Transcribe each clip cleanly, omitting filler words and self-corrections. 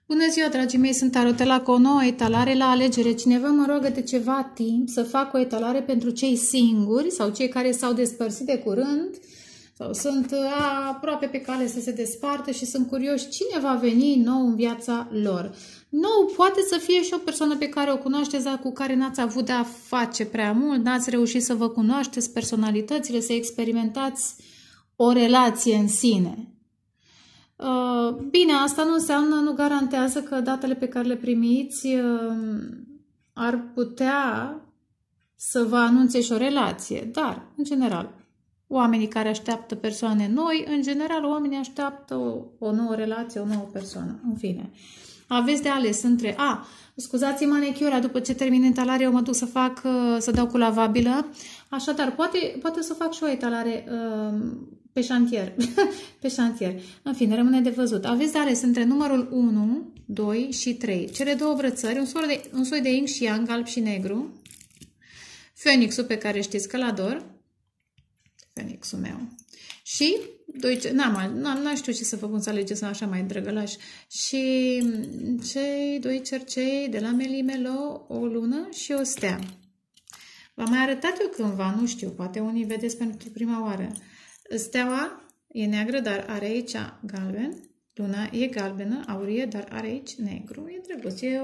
Bună ziua, dragii mei, sunt Tarotela cu o nouă etalare la alegere. Cineva mă roagă de ceva timp să fac o etalare pentru cei singuri sau cei care s-au despărțit de curând sau sunt aproape pe cale să se despartă și sunt curioși cine va veni nou în viața lor. Nou poate să fie și o persoană pe care o cunoașteți, dar cu care n-ați avut de-a face prea mult, n-ați reușit să vă cunoașteți personalitățile, să experimentați o relație în sine. Bine, asta nu înseamnă, nu garantează că datele pe care le primiți ar putea să vă anunțe și o relație, dar, în general, oamenii care așteaptă persoane noi, în general, oamenii așteaptă o nouă relație, o nouă persoană, în fine. Aveți de ales între, scuzați manicura, după ce termin etalarea, eu mă duc să dau cu lavabilă, așadar, poate să fac și o etalare pe șantier. Pe șantier. În fine, rămâne de văzut. Aveți de ales între numărul 1, 2 și 3. Cele două brățări, un soi de yin și yang, alb și negru. Fenixul pe care știți că l-ador. Fenixul meu. Și, n-am știut ce să fac, cum să alegeți așa mai drăgălași. Și cei doi cercei de la Melimelo, o lună și o stea. V-am mai arătat eu cândva, nu știu, poate unii vedeți pentru prima oară. Steaua e neagră, dar are aici galben. Luna e galbenă, aurie, dar are aici negru. E drăguț. E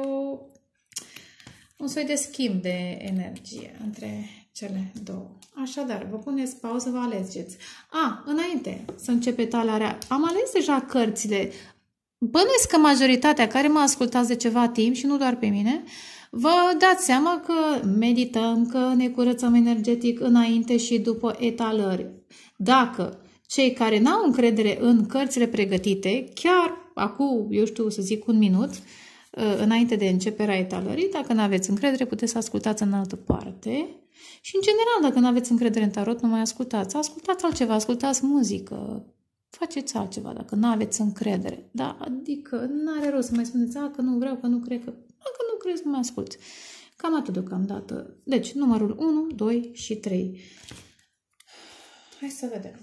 un soi de schimb de energie între cele două. Așadar, vă puneți pauză, vă alegeți. Înainte să încep etalarea, am ales deja cărțile. Bănuiesc că majoritatea care mă ascultați de ceva timp și nu doar pe mine, vă dați seama că medităm, că ne curățăm energetic înainte și după etalări. Dacă cei care n-au încredere în cărțile pregătite, chiar acum, eu știu să zic un minut, înainte de începerea etalării, dacă nu aveți încredere, puteți să ascultați în altă parte. Și în general, dacă nu aveți încredere în tarot, nu mai ascultați. Ascultați altceva, ascultați muzică, faceți altceva dacă nu aveți încredere. Da? Adică nu are rost să mai spuneți, că nu vreau, că nu cred, că dacă nu crezi, nu mai asculți. Cam atât deocamdată. Deci, numărul 1, 2 și 3. Hai să vedem.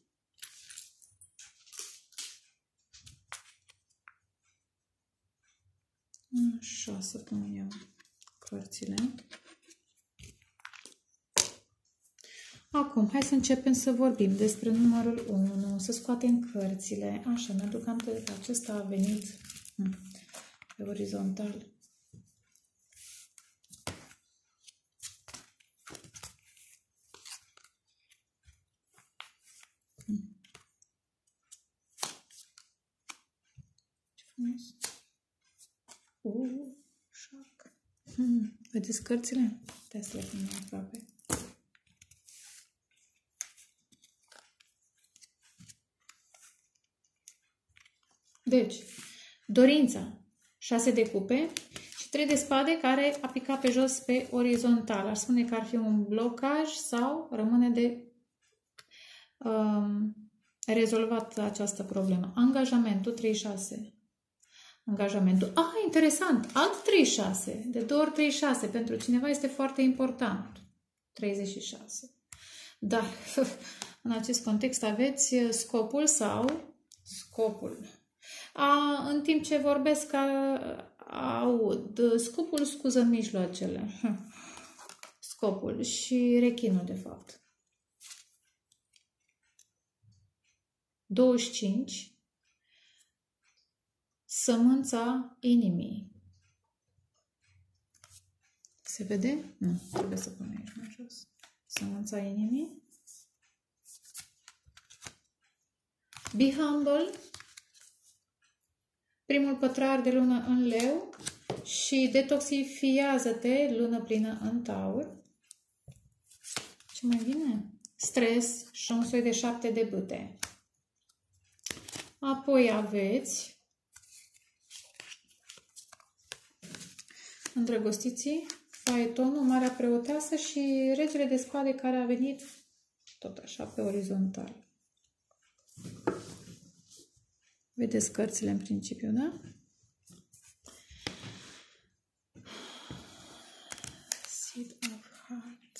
Așa, să pun eu cărțile. Acum, hai să începem să vorbim despre numărul 1, să scoatem cărțile. Așa, mi-aduc aminte că acesta a venit pe orizontal. Ce frumos! Șoc! Vedeți cărțile? Puteți să le pun mai aproape. Deci, dorința, 6 de cupe și 3 de spade care a picat pe jos pe orizontal. Aș spune că ar fi un blocaj sau rămâne de rezolvat această problemă. Angajamentul, 36. Angajamentul. Interesant! Alt 36. De 2 ori 36. Pentru cineva este foarte important. 36. Dar, în acest context aveți scopul sau scopul. În timp ce vorbesc, aud scopul, scuză mijloacele. Scopul și rechinul, de fapt. 25. Sămânța inimii. Se vede? Nu, trebuie să pun aici mai jos. Sămânța inimii. Be humble. Primul pătrar de lună în Leu și detoxifiază-te, lună plină în Taur. Ce mai vine? Stres și un soi de 7 de bâte. Apoi aveți îndrăgostiții, faetonul, Marea Preoteasă și regele de spade care a venit tot așa pe orizontal. Vedeți cărțile în principiu, da? Seed of Heart.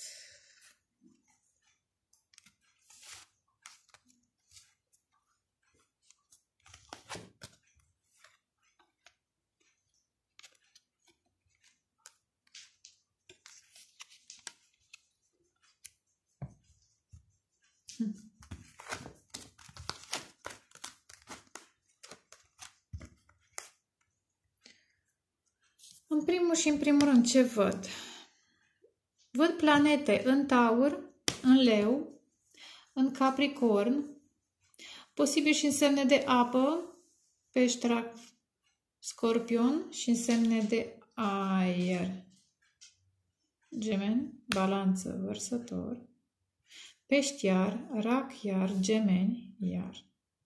În primul și în primul rând, ce văd? Văd planete în Taur, în Leu, în Capricorn, posibil și în semne de apă, Peștera, Scorpion, și în semne de aer, Gemeni, Balanță, Vărsător, Pești iar, Rac iar, Gemeni iar.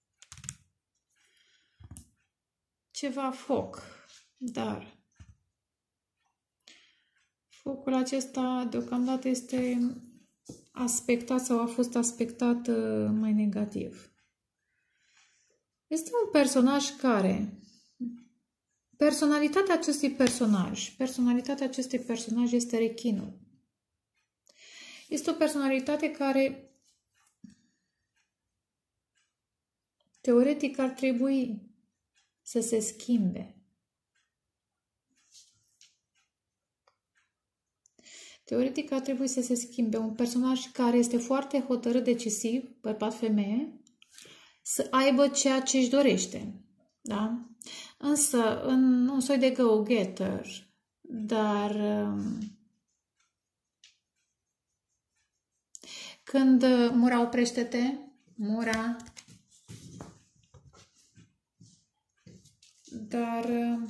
Ceva foc, dar focul acesta deocamdată este aspectat sau a fost aspectat mai negativ. Este un personaj care, personalitatea acestui personaj este rechinul. Este o personalitate care teoretic ar trebui să se schimbe. Teoretic ar trebui să se schimbe. Un personaj care este foarte hotărât, decisiv, bărbat-femeie, să aibă ceea ce își dorește. Da? Însă, în un soi de go-getter, dar când Mura, oprește-te, Mura, dar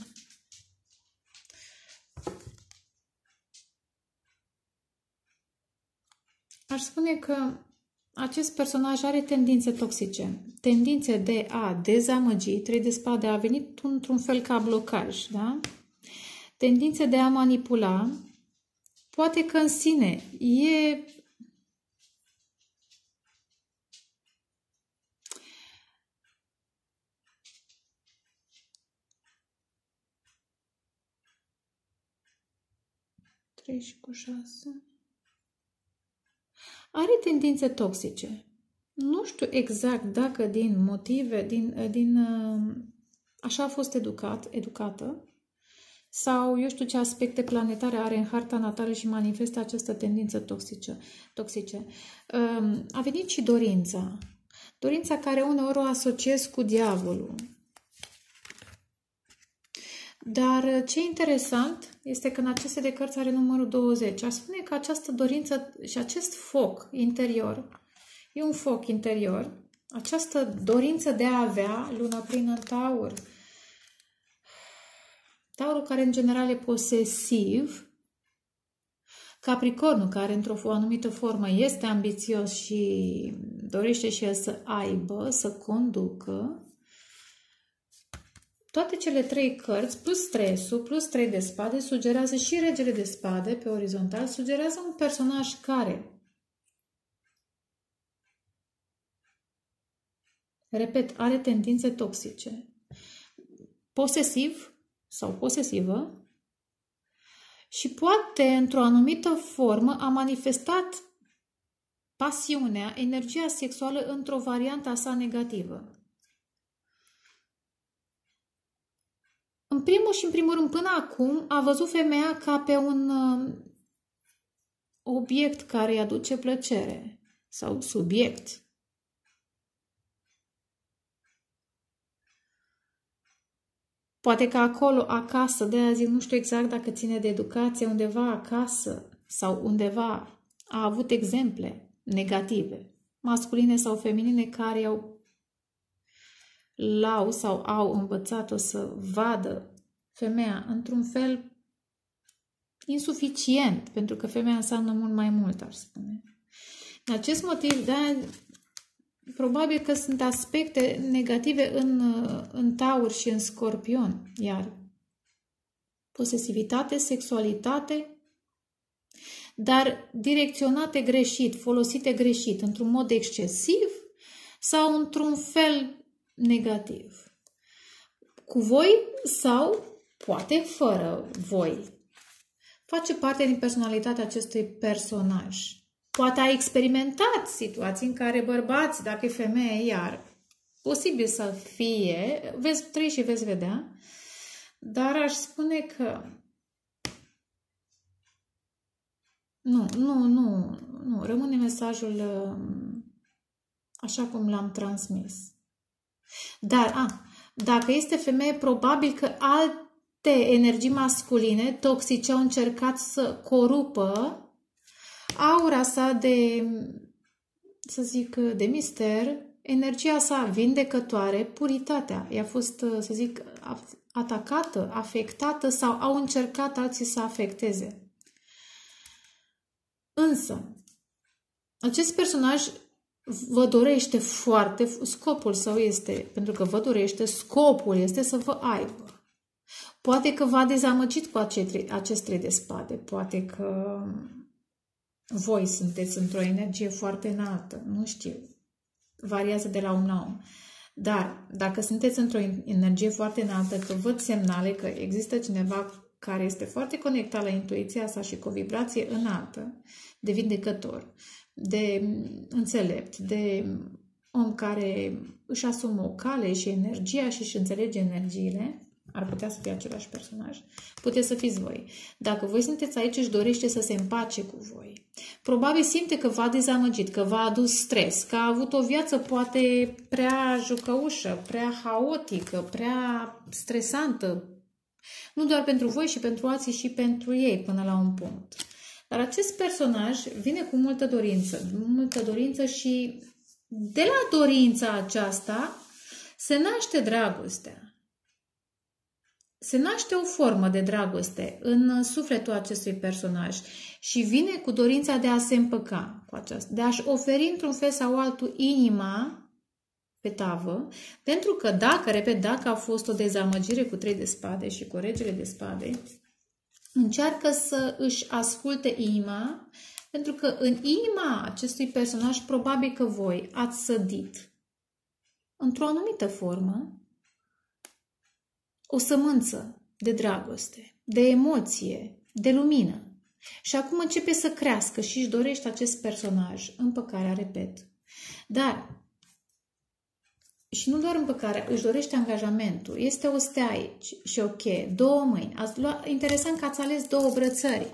aș spune că acest personaj are tendințe toxice, tendințe de a dezamăgi, 3 de spade a venit într-un fel ca blocaj, da? Tendințe de a manipula, poate că în sine e și cu 6. Are tendințe toxice. Nu știu exact dacă din motive, așa a fost educată, sau eu știu ce aspecte planetare are în harta natală și manifestă această tendință toxice. A venit și dorința. Dorința care uneori o asociez cu diavolul. Dar ce interesant este că în aceste de cărți are numărul 20. Aș spune că această dorință și acest foc interior, e un foc interior, această dorință de a avea, luna plină în Taur, Taurul care în general e posesiv, Capricornul care într-o anumită formă este ambițios și dorește și el să aibă, să conducă. Toate cele 3 cărți, plus stresul, plus 3 de spade, sugerează și regele de spade pe orizontal, sugerează un personaj care, repet, are tendințe toxice, posesiv sau posesivă și poate, într-o anumită formă, a manifestat pasiunea, energia sexuală într-o variantă a sa negativă. În primul și în primul rând, până acum, a văzut femeia ca pe un obiect care îi aduce plăcere sau subiect. Poate că acolo, acasă, de-aia zic, nu știu exact dacă ține de educație, undeva acasă sau undeva a avut exemple negative, masculine sau feminine, care l-au sau au învățat-o să vadă femeia într-un fel insuficient, pentru că femeia înseamnă mult mai mult, aș spune. În acest motiv, da, probabil că sunt aspecte negative în Taur și în Scorpion, iar posesivitate, sexualitate, dar direcționate greșit, folosite greșit, într-un mod excesiv sau într-un fel negativ. Cu voi sau poate fără voi. Face parte din personalitatea acestui personaj. Poate a experimentat situații în care bărbați, dacă e femeie, iar posibil să fie, veți trăi și veți vedea, dar aș spune că nu, rămâne mesajul așa cum l-am transmis. Dar, dacă este femeie, probabil că alte energii masculine toxice au încercat să corupă aura sa de, să zic, de mister, energia sa vindecătoare, puritatea. Ea a fost, să zic, atacată, afectată sau au încercat alții să afecteze. Însă, acest personaj vă dorește foarte, scopul său este, pentru că vă dorește, scopul este să vă aibă. Poate că v-a dezamăgit cu acest 3 de spade, poate că voi sunteți într-o energie foarte înaltă, nu știu, variază de la om la om. Dar dacă sunteți într-o energie foarte înaltă, că văd semnale că există cineva care este foarte conectat la intuiția sa și cu o vibrație înaltă, de vindecător, de înțelept, de om care își asumă o cale și energia și își înțelege energiile, ar putea să fie același personaj, puteți să fiți voi. Dacă voi sunteți aici, își dorește să se împace cu voi. Probabil simte că v-a dezamăgit, că v-a adus stres, că a avut o viață poate prea jucăușă, prea haotică, prea stresantă, nu doar pentru voi și pentru alții și pentru ei până la un punct. Dar acest personaj vine cu multă dorință și de la dorința aceasta se naște dragostea. Se naște o formă de dragoste în sufletul acestui personaj și vine cu dorința de a se împăca cu aceasta, de a-și oferi într-un fel sau altul inima pe tavă, pentru că dacă a fost o dezamăgire cu 3 de spade și cu regele de spade, încearcă să își asculte inima, pentru că în inima acestui personaj probabil că voi ați sădit într-o anumită formă o sămânță de dragoste, de emoție, de lumină. Și acum începe să crească și își dorește acest personaj împăcarea, repet. Dar, și nu doar împăcarea, își dorește angajamentul. Este o stea aici și ok, 2 mâini. Interesant că ați ales 2 brățări.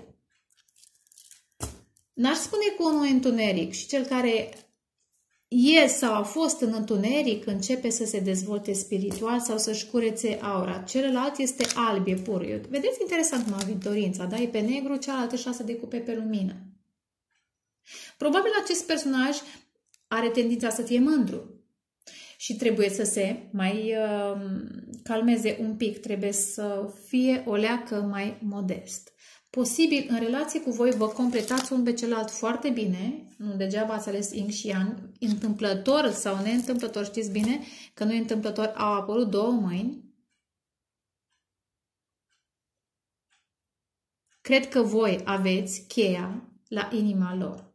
N-aș spune că unul e întuneric și cel care sau a fost în întuneric începe să se dezvolte spiritual sau să-și curețe aura. Celălalt este alb, e pur. Vedeți interesant cum a venit dorința, da? E pe negru, cealaltă 6 de cupe pe lumină. Probabil acest personaj are tendința să fie mândru și trebuie să se mai calmeze un pic, trebuie să fie o leacă mai modest. Posibil, în relație cu voi, vă completați unul pe celălalt foarte bine, nu degeaba ați ales yin și yang, întâmplător sau neîntâmplător, știți bine că nu e întâmplător, au apărut 2 mâini. Cred că voi aveți cheia la inima lor.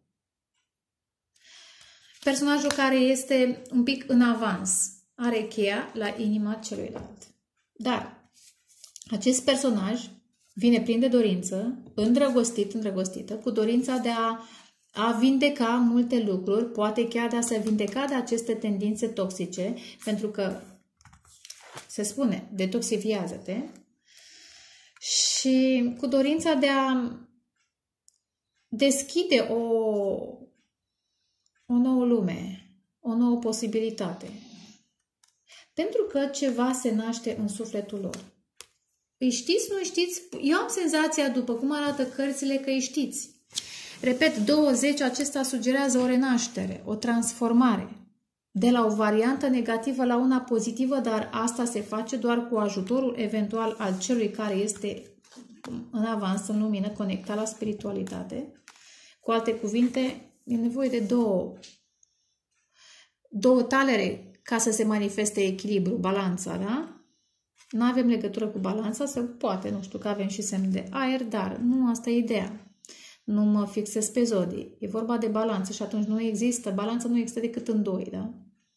Personajul care este un pic în avans are cheia la inima celuilalt. Dar acest personaj vine plin de dorință, îndrăgostită, cu dorința de a vindeca multe lucruri, poate chiar de a se vindeca de aceste tendințe toxice, pentru că se spune, detoxifiază-te, și cu dorința de a deschide o nouă lume, o nouă posibilitate. Pentru că ceva se naște în sufletul lor. Îi știți, nu știți? Eu am senzația, după cum arată cărțile, că îi știți. Repet, 20, acesta sugerează o renaștere, o transformare. De la o variantă negativă la una pozitivă, dar asta se face doar cu ajutorul eventual al celui care este în avans, în lumină, conectat la spiritualitate. Cu alte cuvinte, e nevoie de două talere ca să se manifeste echilibru, balanța, da? Nu avem legătură cu balanța, sau poate, nu știu, că avem și semn de aer, dar nu asta e ideea. Nu mă fixez pe zodii. E vorba de balanță și atunci nu există, balanța nu există decât în 2, da?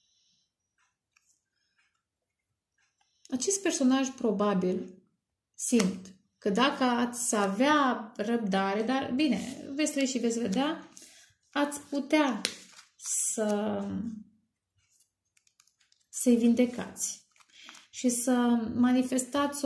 Acest personaj probabil simt că dacă ați avea răbdare, dar bine, veți trăi și veți vedea, ați putea să-i vindecați și să manifestați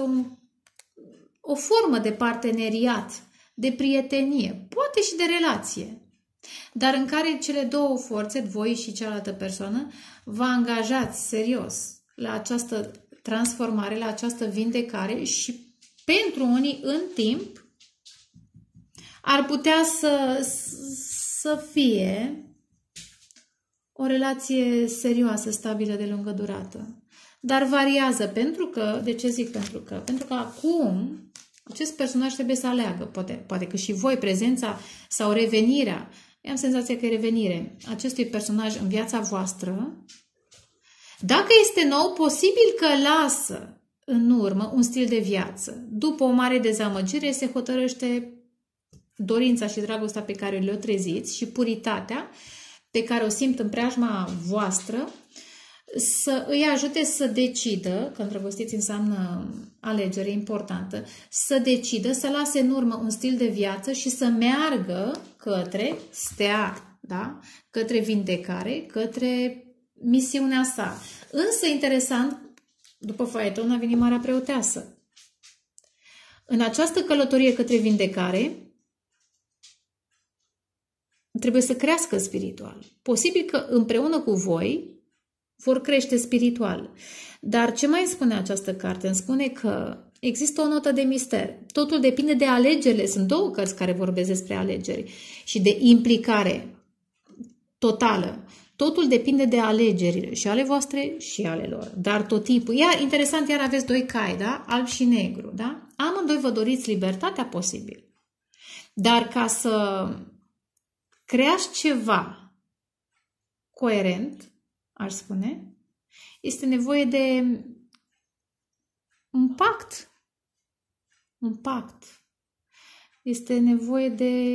o formă de parteneriat, de prietenie, poate și de relație. dar în care cele două forțe, voi și cealaltă persoană, vă angajați serios la această transformare, la această vindecare și pentru unii în timp ar putea să fie o relație serioasă, stabilă, de lungă durată. Dar variază, pentru că, de ce zic pentru că? Pentru că acum acest personaj trebuie să aleagă, poate că și voi, prezența sau revenirea, am senzația că e revenire acestui personaj în viața voastră. Dacă este nou, posibil că lasă în urmă un stil de viață. După o mare dezamăgire se hotărăște dorința și dragostea pe care le-o treziți și puritatea pe care o simt în preajma voastră să îi ajute să decidă, că îndrăgostiți înseamnă alegere importantă, să decidă să lase în urmă un stil de viață și să meargă către stea, da? Către vindecare, către misiunea sa. Însă, interesant, după faeton a venit Marea Preoteasă. În această călătorie către vindecare trebuie să crească spiritual. Posibil că împreună cu voi vor crește spiritual. Dar ce mai spune această carte? Îmi spune că există o notă de mister. Totul depinde de alegerile. Sunt două cărți care vorbesc despre alegeri și de implicare totală. Totul depinde de alegerile și ale voastre și ale lor. Dar tot timpul. Interesant, iar aveți doi cai, da? Alb și negru, da? Amândoi vă doriți libertatea posibil. Dar ca să creați ceva coerent, aș spune, este nevoie de un pact. Un pact. Este nevoie de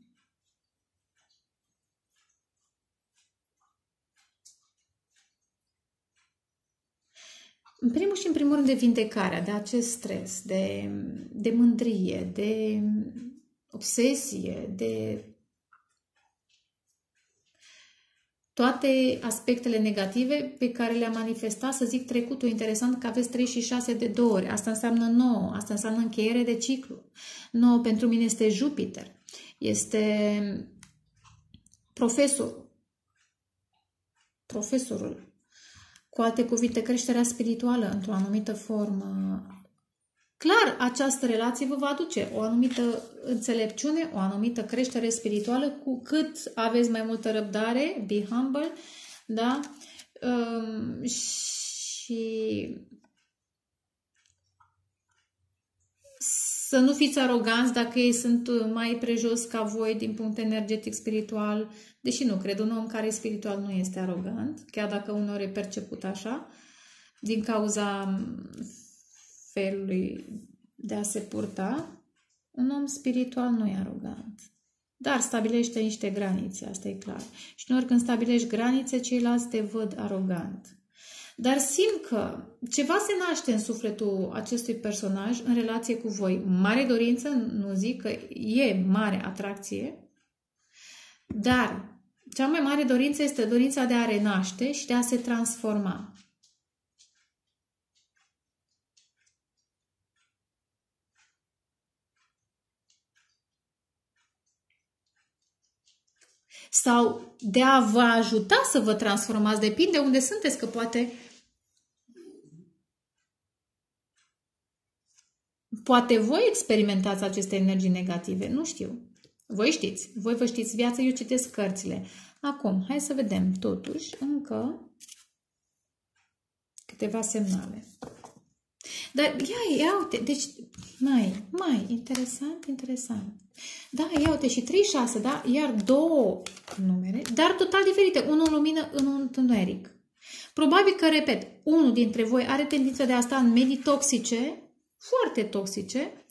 în primul și în primul rând de vindecarea, de acest stres, de mândrie, de obsesie, de toate aspectele negative pe care le-a manifestat, să zic, trecutul. Interesant că aveți 3 și 6 de 2 ori. Asta înseamnă 9. Asta înseamnă încheiere de ciclu. 9 pentru mine este Jupiter. Este profesorul. Cu alte cuvinte, creșterea spirituală într-o anumită formă. Clar, această relație vă va aduce o anumită înțelepciune, o anumită creștere spirituală, cu cât aveți mai multă răbdare, be humble, da? Și să nu fiți aroganți dacă ei sunt mai prejos ca voi din punct energetic spiritual, deși nu cred, un om care e spiritual nu este arogant, chiar dacă uneori e perceput așa, din cauza felului de a se purta. Un om spiritual nu e arogant, dar stabilește niște granițe, asta e clar. Și uneori când stabilești granițe, ceilalți te văd arogant. Dar simt că ceva se naște în sufletul acestui personaj în relație cu voi. Mare dorință, nu zic că e mare atracție, dar cea mai mare dorință este dorința de a renaște și de a se transforma. Sau de a vă ajuta să vă transformați. Depinde unde sunteți, că poate voi experimentați aceste energii negative. Nu știu. Voi știți. Voi vă știți viața, eu citesc cărțile. Acum, hai să vedem totuși încă câteva semnale. Dar ia uite, deci mai interesant. Da, ia uite, și 3-6, da? Iar două numere, dar total diferite. Unul în lumină, unul în întuneric. Probabil că, repet, unul dintre voi are tendința de a sta în medii toxice, foarte toxice.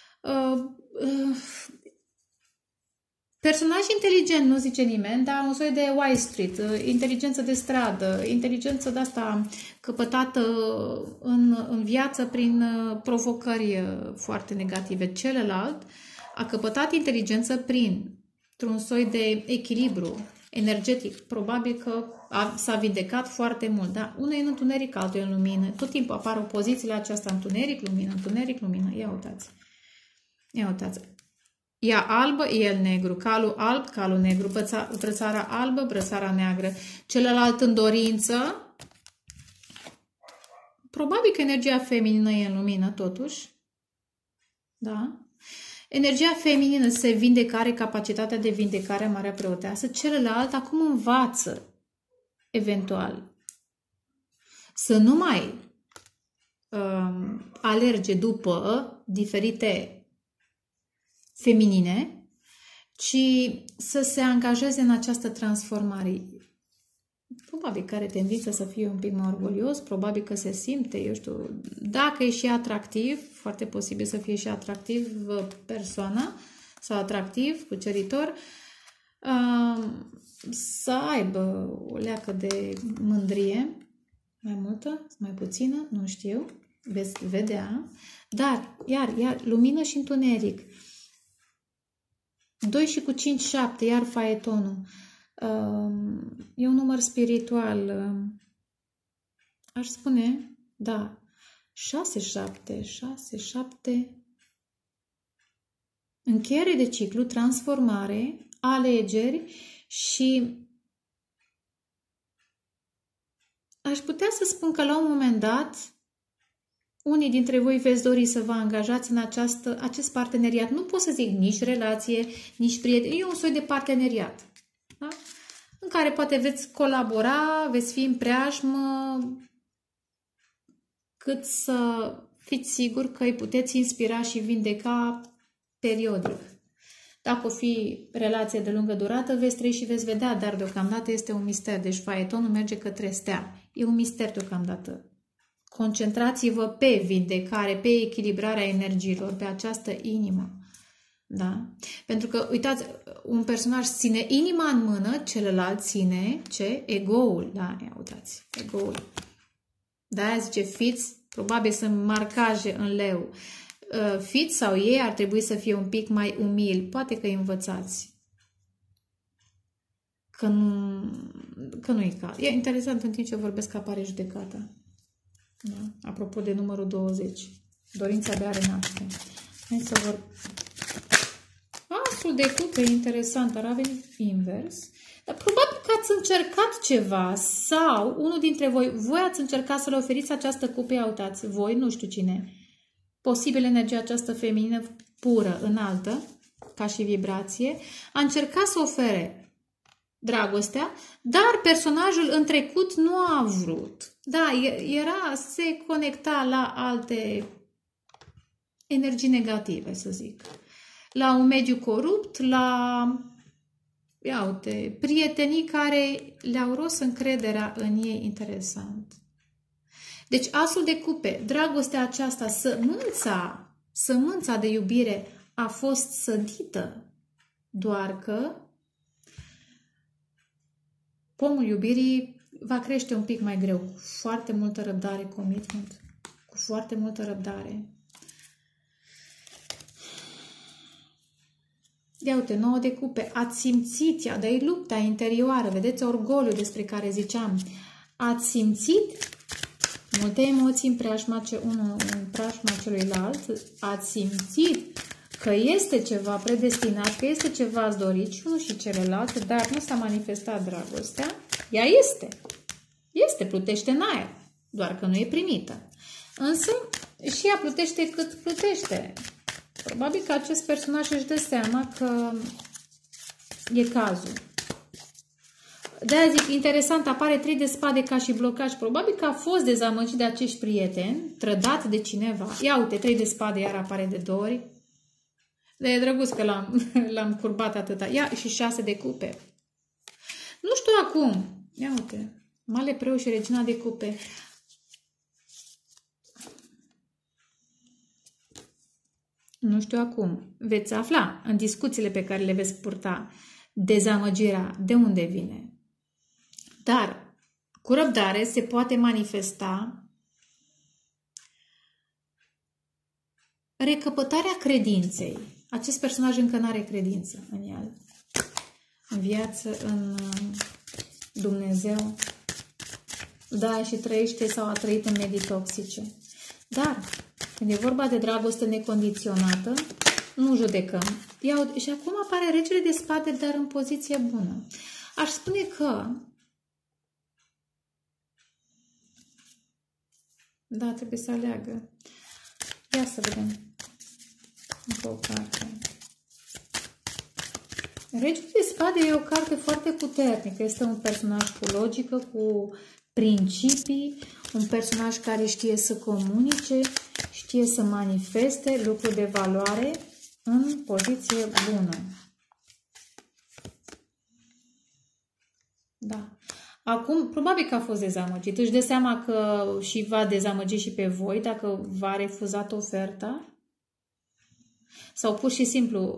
Personaj inteligent, nu zice nimeni, dar un soi de Wall Street, inteligență de stradă, inteligență de asta căpătată în viață prin provocări foarte negative. Celălalt a căpătat inteligență printr-un soi de echilibru energetic. Probabil că s-a vindecat foarte mult, da? Unul e în întuneric, altul e în lumină. Tot timpul apar opozițiile aceasta, întuneric, lumină, întuneric, lumină. Ia uitați. Ea albă, el negru. Calul alb, calul negru. Brățara albă, brățara neagră. Celălalt în dorință. Probabil că energia feminină e în lumină, totuși. Da? Energia feminină se vindecă, are capacitatea de vindecare a Marea Preoteasă. Celălalt acum învață, eventual, să nu mai alerge după diferite feminine, ci să se angajeze în această transformare. Probabil că are tendința să fie un pic mai orgolios, probabil că se simte, eu știu, dacă e și atractiv, foarte posibil să fie și atractiv persoana sau atractiv, cuceritor, să aibă o leacă de mândrie, mai multă, mai puțină, nu știu, veți vedea, dar, iar, lumină și întuneric. 2 și cu 5, 7, iar faetonul. E un număr spiritual. Aș spune, da, 6, 7, 6, 7. Încheiere de ciclu, transformare, alegeri și aș putea să spun că la un moment dat unii dintre voi veți dori să vă angajați în acest parteneriat. Nu pot să zic nici relație, nici prieten. E un soi de parteneriat. Da? În care poate veți colabora, veți fi în preajmă, cât să fiți siguri că îi puteți inspira și vindeca periodic. Dacă o fi relație de lungă durată, veți trăi și veți vedea, dar deocamdată este un mister. Deci faetonul merge către stea. E un mister deocamdată. Concentrați-vă pe vindecare, pe echilibrarea energiilor, pe această inimă. Da? Pentru că, uitați, un personaj ține inima în mână, celălalt ține ce? Egoul. Da, ia uitați, egoul. De-aia zice fiți, probabil sunt marcaje în leu. Fiți sau ei ar trebui să fie un pic mai umili. Poate că îi învățați. Că nu e caz. E interesant, în timp ce vorbesc, apare judecata. Da? Apropo de numărul 20. Dorința de a renaște. Hai să vorbim. Asul de cupe e interesant, dar a venit invers. Dar probabil că ați încercat ceva sau unul dintre voi ați încercat să le oferiți această cupă, uitați, voi, nu știu cine, posibil energia aceasta feminină pură, înaltă, ca și vibrație, a încercat să ofere dragostea, dar personajul în trecut nu a vrut. Da, se conecta la alte energii negative, să zic. La un mediu corupt, la prietenii care le-au ros încrederea în ei. Interesant. Deci asul de cupe, dragostea aceasta, sămânța de iubire a fost sădită, doar că pomul iubirii va crește un pic mai greu, cu foarte multă răbdare, commitment, cu foarte multă răbdare. Ia uite, 9 de cupe, ați simțit, dar e lupta interioară, vedeți orgoliul despre care ziceam, ați simțit multe emoții în preajma celuilalt, ați simțit că este ceva predestinat, că este ceva ați dorit și unul și celălalt, dar nu s-a manifestat dragostea, ea este, plutește în aer, doar că nu e primită. Însă și ea plutește cât plutește. Probabil că acest personaj își dă seama că e cazul. De-aia zic, interesant, apare 3 de spade ca și blocaj. Probabil că a fost dezamăgit de acești prieteni, trădat de cineva. Ia uite, 3 de spade iar apare de 2 ori. De drăguț că l-am curbat atâta. Ia și 6 de cupe. Nu știu acum. Ia uite, Male Preot și Regina de cupe. Nu știu acum. Veți afla în discuțiile pe care le veți purta dezamăgirea de unde vine. Dar cu răbdare se poate manifesta recăpătarea credinței. Acest personaj încă nu are credință în el. În viață, în Dumnezeu. Da, și trăiește sau a trăit în medii toxice. Dar când e vorba de dragoste necondiționată, nu judecăm. Și acum apare regele de spade, dar în poziție bună. Aș spune că da, trebuie să aleagă. Ia să vedem încă o carte. Regele de spade e o carte foarte puternică. Este un personaj cu logică, cu principii, un personaj care știe să comunice, știe să manifeste lucruri de valoare în poziție bună. Da. Acum, probabil că a fost dezamăgit. Își dă seama că și va dezamăgi și pe voi dacă v-a refuzat oferta. Sau pur și simplu,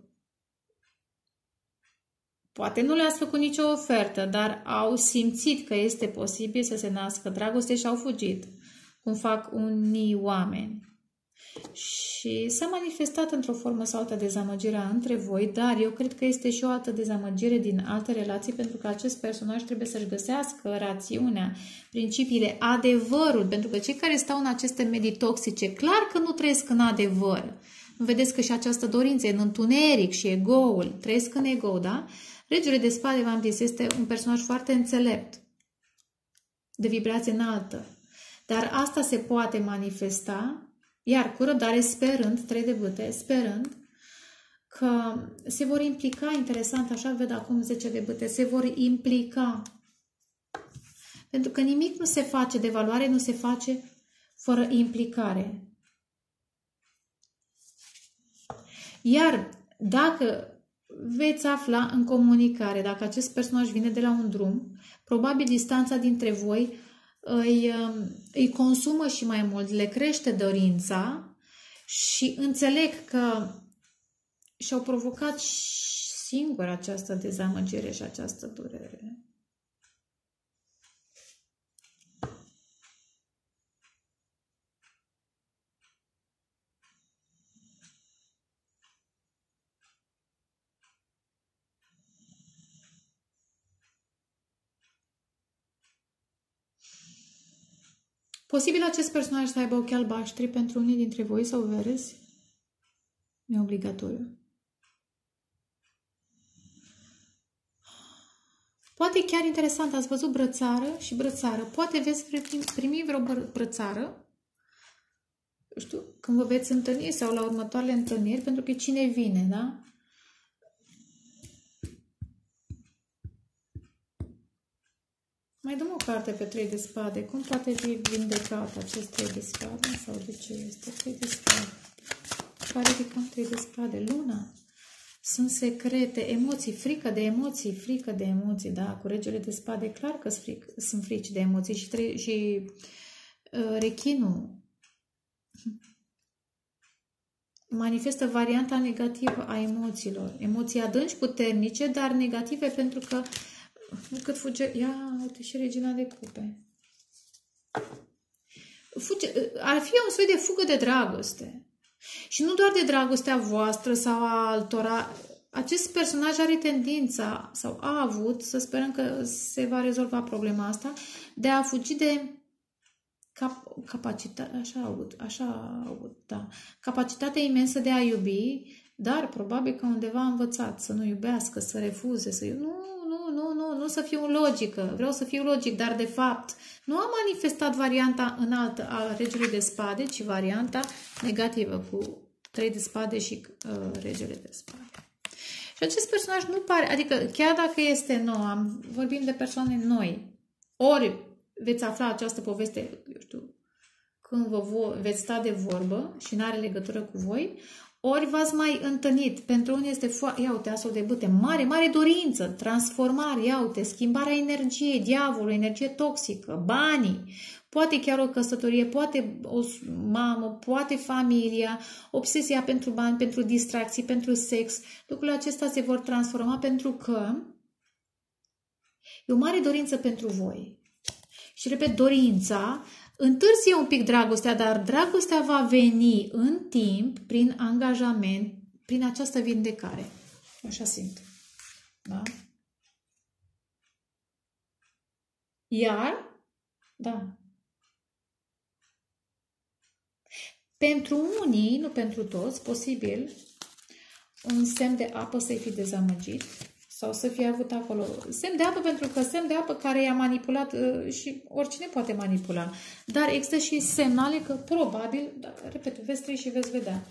poate nu le-ați făcut nicio ofertă, dar au simțit că este posibil să se nască dragoste și au fugit, cum fac unii oameni. Și s-a manifestat într-o formă sau altă dezamăgirea între voi, dar eu cred că este și o altă dezamăgire din alte relații, pentru că acest personaj trebuie să-și găsească rațiunea, principiile, adevărul, pentru că cei care stau în aceste medii toxice, clar că nu trăiesc în adevăr. Vedeți că și această dorință e în întuneric și ego-ul, trăiesc în ego, da? Regele de spade, v-am zis, este un personaj foarte înțelept, de vibrație înaltă, dar asta se poate manifesta, iar cu răbdare, sperând, 3 de bâte, sperând că se vor implica, interesant, așa ved acum 10 de bâte, se vor implica. Pentru că nimic nu se face de valoare, nu se face fără implicare. Iar dacă veți afla în comunicare, dacă acest personaj vine de la un drum, probabil distanța dintre voi îi consumă și mai mult, le crește dorința și înțeleg că și-au provocat singur această dezamăgire și această durere. Posibil acest personaj să aibă ochi albaștri pentru unii dintre voi sau verzi. Nu e obligatoriu. Poate chiar interesant, ați văzut brățară și brățară. Poate veți primi vreo brățară, știu, când vă veți întâlni sau la următoarele întâlniri, pentru că cine vine, da? Mai dăm o carte pe 3 de spade. Cum poate fi vindecat acest 3 de spade? Sau de ce este 3 de spade? Care ridicăm 3 de spade? Luna. Sunt secrete, emoții, frică de emoții, da? Cu regele de spade, clar că sunt frici de emoții și rechinul manifestă varianta negativă a emoțiilor. Emoții adânci, puternice, dar negative pentru că cât fuge... Ia, uite și regina de cupe. Ar fi un soi de fugă de dragoste. Și nu doar de dragostea voastră sau a altora. Acest personaj are tendința, sau a avut, să sperăm că se va rezolva problema asta, de a fugi de capacitate, da, capacitatea imensă de a iubi, dar probabil că undeva a învățat să nu iubească, să refuze, nu să fiu logică, vreau să fiu logic, dar de fapt nu a manifestat varianta înaltă a regelui de spade, ci varianta negativă cu 3 de spade și regele de spade. Și acest personaj nu pare, adică chiar dacă este nou, vorbim de persoane noi, ori veți afla această poveste, eu știu, când veți sta de vorbă și nu are legătură cu voi, ori v-ați mai întâlnit. Pentru unii este foarte, ia uite, asul de bâte, mare dorință, transformare, ia uite, schimbarea energiei, diavolul, energie toxică, banii, poate chiar o căsătorie, poate o mamă, poate familia, obsesia pentru bani, pentru distracții, pentru sex. Lucrurile acestea se vor transforma pentru că e o mare dorință pentru voi. Și repet, dorința întârzie un pic dragostea, dar dragostea va veni în timp, prin angajament, prin această vindecare. Așa simt. Da? Iar, da, pentru unii, nu pentru toți, posibil, un semn de apă să-i fi dezamăgit sau să fie avut acolo. Semn de apă pentru că semn de apă care i-a manipulat și oricine poate manipula. Dar există și semnale că probabil, dar, repet, veți trăi și veți vedea.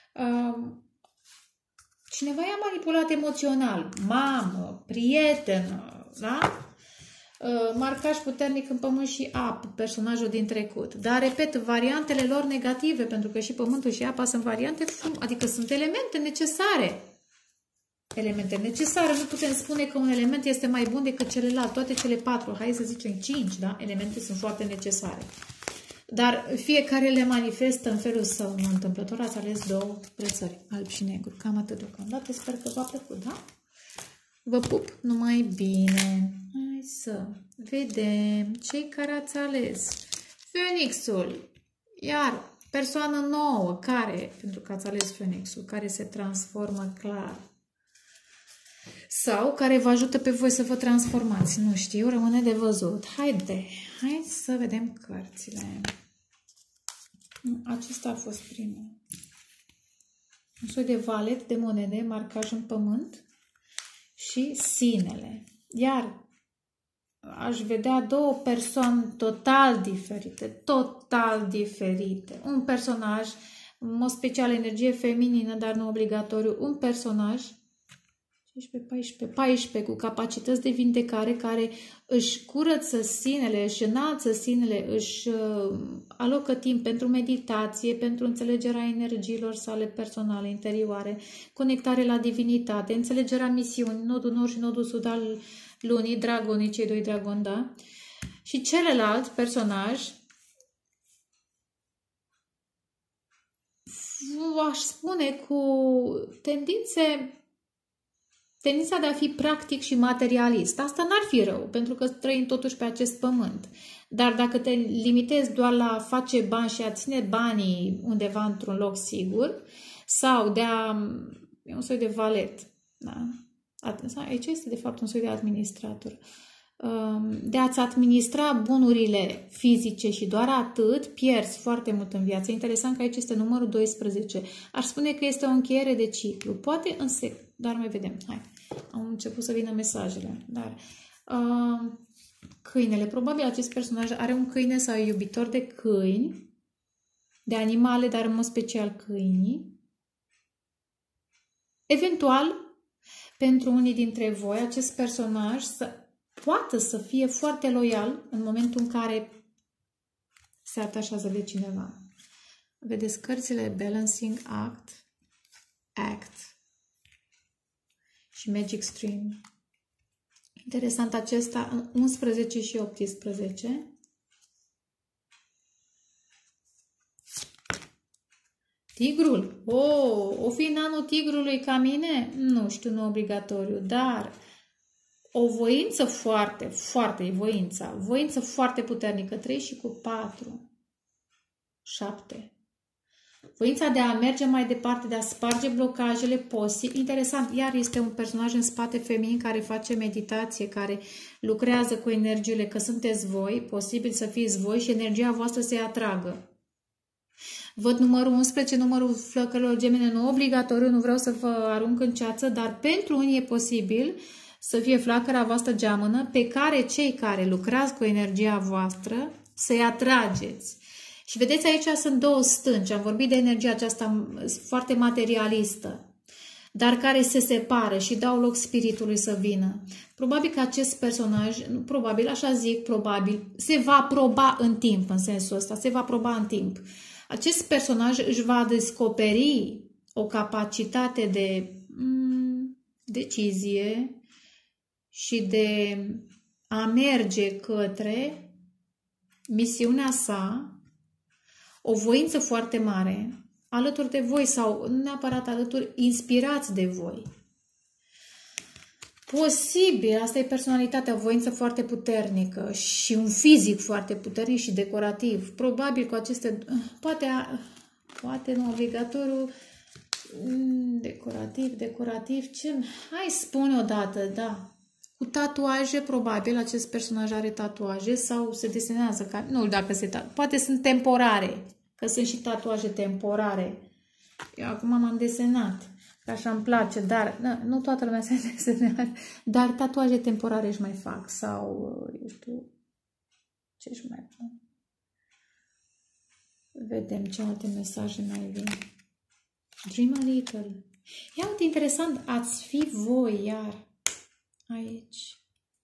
Cineva i-a manipulat emoțional, mamă, prietenă, da? Marcaj puternic în pământ și apă, personajul din trecut. Dar, repet, variantele lor negative, pentru că și pământul și apa sunt variante, adică sunt elemente necesare. Elemente necesare. Nu putem spune că un element este mai bun decât celălalt. Toate cele 4, hai să zicem 5, da? Elemente sunt foarte necesare. Dar fiecare le manifestă în felul său. Nu întâmplător ați ales 2 brățări, alb și negru. Cam atât deocamdată. Sper că v-a plăcut, da? Vă pup numai bine. Hai să vedem cei care ați ales. Phoenixul. Iar persoană nouă care, pentru că ați ales Phoenixul, care se transformă clar. Sau care vă ajută pe voi să vă transformați. Nu știu, rămâne de văzut. Hai să vedem cărțile. Acesta a fost primul. Un soi de valet de monede, marcaj în pământ și sinele. Iar aș vedea 2 persoane total diferite. Un personaj, în mod special energie feminină, dar nu obligatoriu, un personaj 14 cu capacități de vindecare, care își curăță sinele, își înalță sinele, își alocă timp pentru meditație, pentru înțelegerea energiilor sale personale, interioare, conectare la divinitate, înțelegerea misiunii, nodul nord și nodul sud al lunii, dragonii, cei 2 dragoni, da? Și celălalt personaj, aș spune, cu tendința de a fi practic și materialist. Asta n-ar fi rău, pentru că trăim totuși pe acest pământ. Dar dacă te limitezi doar la a face bani și a ține banii undeva într-un loc sigur, sau de a... e un soi de valet, da? Aici este de fapt un soi de administrator. De a-ți administra bunurile fizice și doar atât, pierzi foarte mult în viață. Interesant că aici este numărul 12. Aș spune că este o încheiere de ciclu. Poate în sec, dar mai vedem. Hai, am început să vină mesajele. Dar câinele. Probabil acest personaj are un câine sau e iubitor de câini, de animale, dar în mod special câinii. Eventual, pentru unii dintre voi, acest personaj poate să fie foarte loial în momentul în care se atașează de cineva. Vedeți cărțile Balancing Act și Magic Stream. Interesant acesta, 11 și 18. Tigrul. O fi în anul tigrului ca mine? Nu știu, nu obligatoriu, dar o voință foarte, voință foarte puternică, 3 și cu 4, 7. Voința de a merge mai departe, de a sparge blocajele posibil. Interesant, iar este un personaj în spate feminin care face meditație, care lucrează cu energiile, că sunteți voi, posibil să fiți voi și energia voastră să-i atragă. Văd numărul 11, numărul flăcărilor gemene, nu obligatoriu, nu vreau să vă arunc în ceață, dar pentru unii e posibil să fie flacăra voastră geamănă pe care cei care lucrați cu energia voastră să-i atrageți. Și vedeți, aici sunt 2 stânci. Am vorbit de energia aceasta foarte materialistă, dar care se separă și dau loc spiritului să vină. Probabil că acest personaj, probabil, așa zic, probabil, se va proba în timp, în sensul ăsta, se va proba în timp. Acest personaj își va descoperi o capacitate de decizie și de a merge către misiunea sa, o voință foarte mare, alături de voi sau nu neapărat alături, inspirați de voi. Posibil, asta e personalitatea, o voință foarte puternică și un fizic foarte puternic și decorativ. Probabil cu aceste, poate nu obligatoriu, decorativ, ce? Hai, spune odată, da. Cu tatuaje, probabil, acest personaj are tatuaje sau se desenează, nu dacă poate sunt temporare, că sunt și tatuaje temporare. Eu acum m-am desenat. Așa îmi place, dar nu toată lumea se desenează. Dar tatuaje temporare își mai fac sau, eu știu, ce își mai fac. Vedem ce alte mesaje mai vin. Dream a little. Ia uite, interesant, ați fi voi iar aici.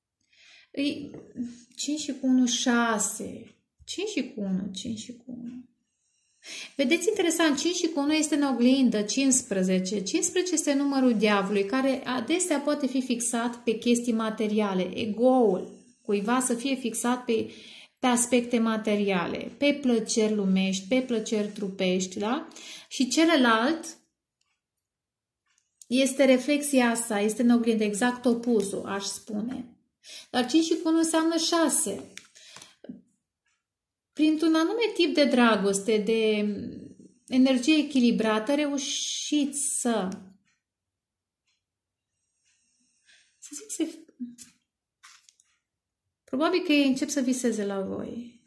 5 și cu 1, 6. 5 și cu 1, 5 și cu 1. Vedeți, interesant, 5 și cu 1 este în oglindă, 15. 15 este numărul diavolului, care adesea poate fi fixat pe chestii materiale. Ego-ul cuiva să fie fixat pe aspecte materiale, pe plăceri lumești, pe plăceri trupești, da? Și celălalt este reflexia asta, este în oglindă, exact opusul, aș spune. Dar 5 și cu 1 înseamnă 6. Printr-un anume tip de dragoste, de energie echilibrată, reușiți să probabil că ei încep să viseze la voi.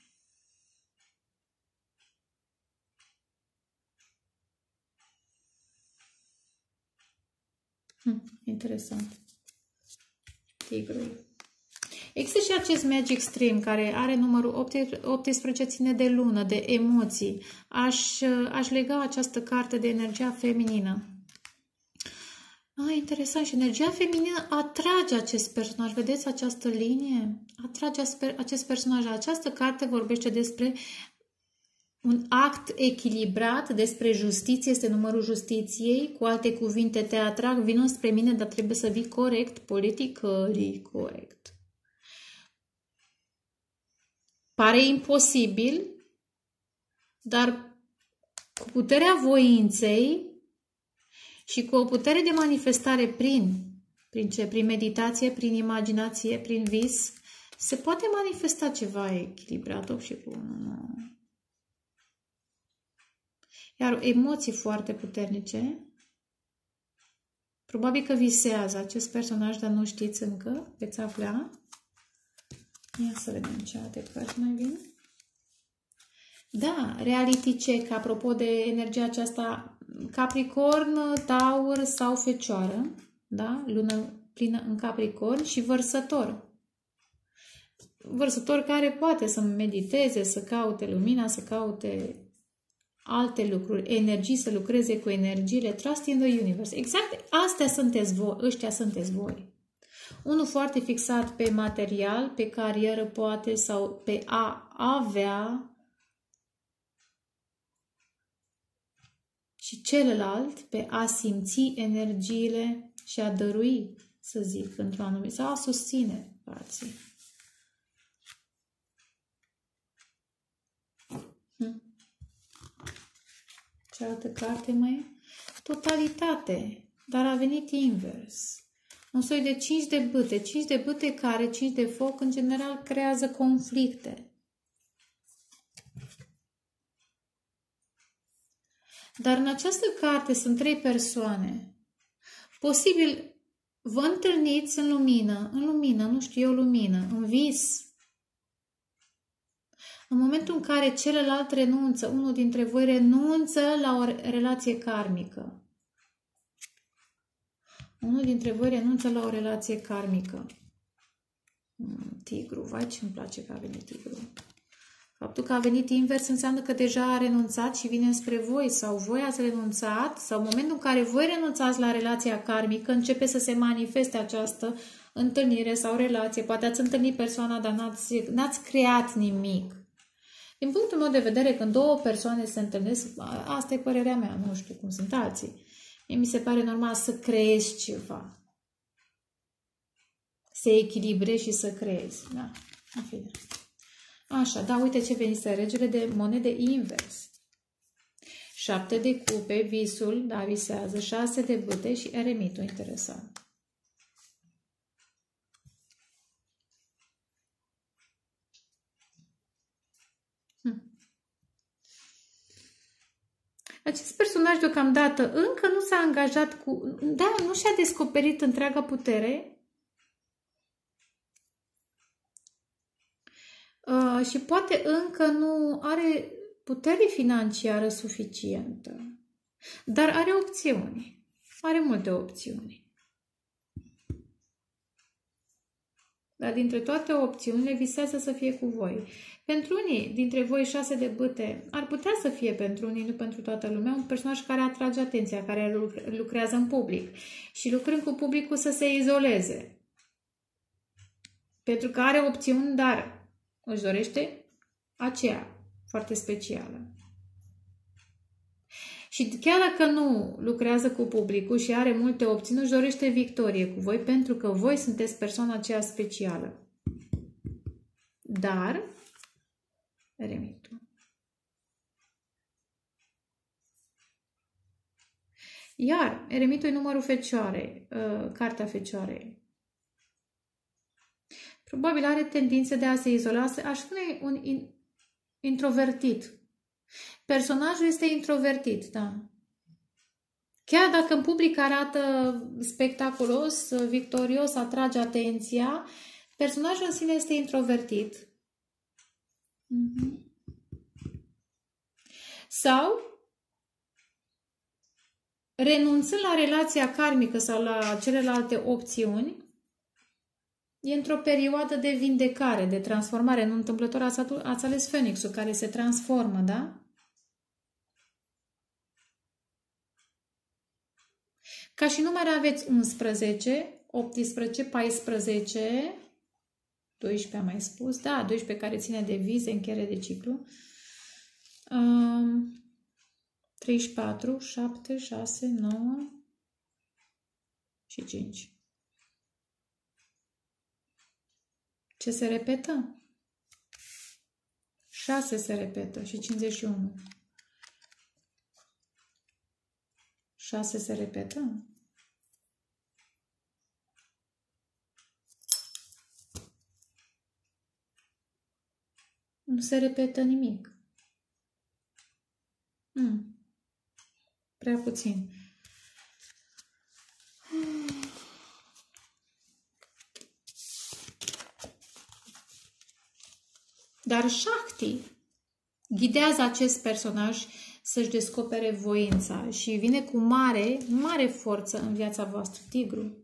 Interesant. Tigrul. Există și acest Magic Stream care are numărul 18, ține de lună, de emoții. Aș lega această carte de energia feminină. Interesant. Și energia feminină atrage acest personaj. Vedeți această linie? Atrage acest personaj. Această carte vorbește despre un act echilibrat, despre justiție, este numărul justiției. Cu alte cuvinte, te atrag, vină spre mine, dar trebuie să vii corect, politic corect. Pare imposibil, dar cu puterea voinței și cu o putere de manifestare prin meditație, prin imaginație, prin vis, se poate manifesta ceva echilibrat. 8 și cu 1. Iar emoții foarte puternice. Probabil că visează acest personaj, dar nu știți încă, veți afla. Ia să vedem ce alte cărți mai vin. Da, reality check, apropo de energia aceasta, Capricorn, Taur sau Fecioară, da? Lună plină în Capricorn și Vărsător. Vărsător care poate să mediteze, să caute lumina, să caute alte lucruri, energii, să lucreze cu energiile, trust in the universe. Exact astea sunteți voi, ăștia sunteți voi. Unul foarte fixat pe material, pe carieră poate, sau pe a avea, și celălalt pe a simți energiile și a dărui, să zic, într-un anumit, sau a susține alții. Ce altă carte mai e? Totalitate, dar a venit invers. Un soi de 5 de bâte. 5 de bâte care, 5 de foc, în general, creează conflicte. Dar în această carte sunt 3 persoane. Posibil vă întâlniți în lumină, nu știu eu, lumină, în vis. În momentul în care celălalt renunță, unul dintre voi renunță la o relație karmică. Unul dintre voi renunță la o relație karmică. Tigru, vai ce îmi place că a venit tigru. Faptul că a venit invers înseamnă că deja a renunțat și vine spre voi, sau voi ați renunțat, sau în momentul în care voi renunțați la relația karmică, începe să se manifeste această întâlnire sau relație. Poate ați întâlnit persoana, dar n-ați creat nimic. Din punctul meu de vedere, când două persoane se întâlnesc, asta e părerea mea, nu știu cum sunt alții. Mi se pare normal să creezi ceva. Să echilibrezi și să creezi. Da, în fine. Așa, da, uite ce venise regele de monede invers. 7 de cupe, visul, da, visează, 6 de bâte și eremitul, interesant. Acest personaj deocamdată încă nu s-a angajat cu... Da, nu și-a descoperit întreaga putere. Și poate încă nu are putere financiară suficientă. Dar are opțiuni. Are multe opțiuni. Dar dintre toate opțiunile visează să fie cu voi. Pentru unii dintre voi 6 de bâte ar putea să fie pentru unii, nu pentru toată lumea, un personaj care atrage atenția, care lucrează în public și lucrând cu publicul să se izoleze. Pentru că are opțiuni, dar își dorește aceea foarte specială. Și chiar dacă nu lucrează cu publicul și are multe opțiuni, își dorește victorie cu voi pentru că voi sunteți persoana aceea specială. Dar, eremitul. Iar, eremitul e numărul Fecioare, cartea Fecioarei. Probabil are tendințe de a se izola, aș spune un introvertit. Personajul este introvertit, da. Chiar dacă în public arată spectaculos, victorios, atrage atenția, personajul în sine este introvertit. Sau, renunțând la relația karmică sau la celelalte opțiuni, e într-o perioadă de vindecare, de transformare. Nu întâmplător ați ales Fenixul, care se transformă, da? Ca și numere aveți 11, 18, 14, 12 am mai spus, da, 12 care ține de vize, încheiere de ciclu, 34, 7, 6, 9 și 5. Ce se repetă? 6 se repetă și 51. 6 se repetă? Nu se repetă nimic. Prea puțin. Dar Shakti ghidează acest personaj să-și descopere voința și vine cu mare, mare forță în viața voastră, tigru.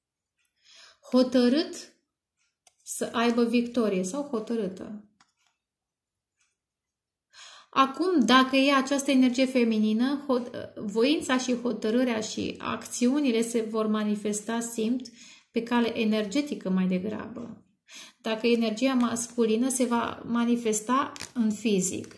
Hotărât să aibă victorie sau hotărâtă. Acum, dacă e această energie feminină, voința și hotărârea și acțiunile se vor manifesta, simt, pe cale energetică mai degrabă. Dacă e energia masculină, se va manifesta în fizic.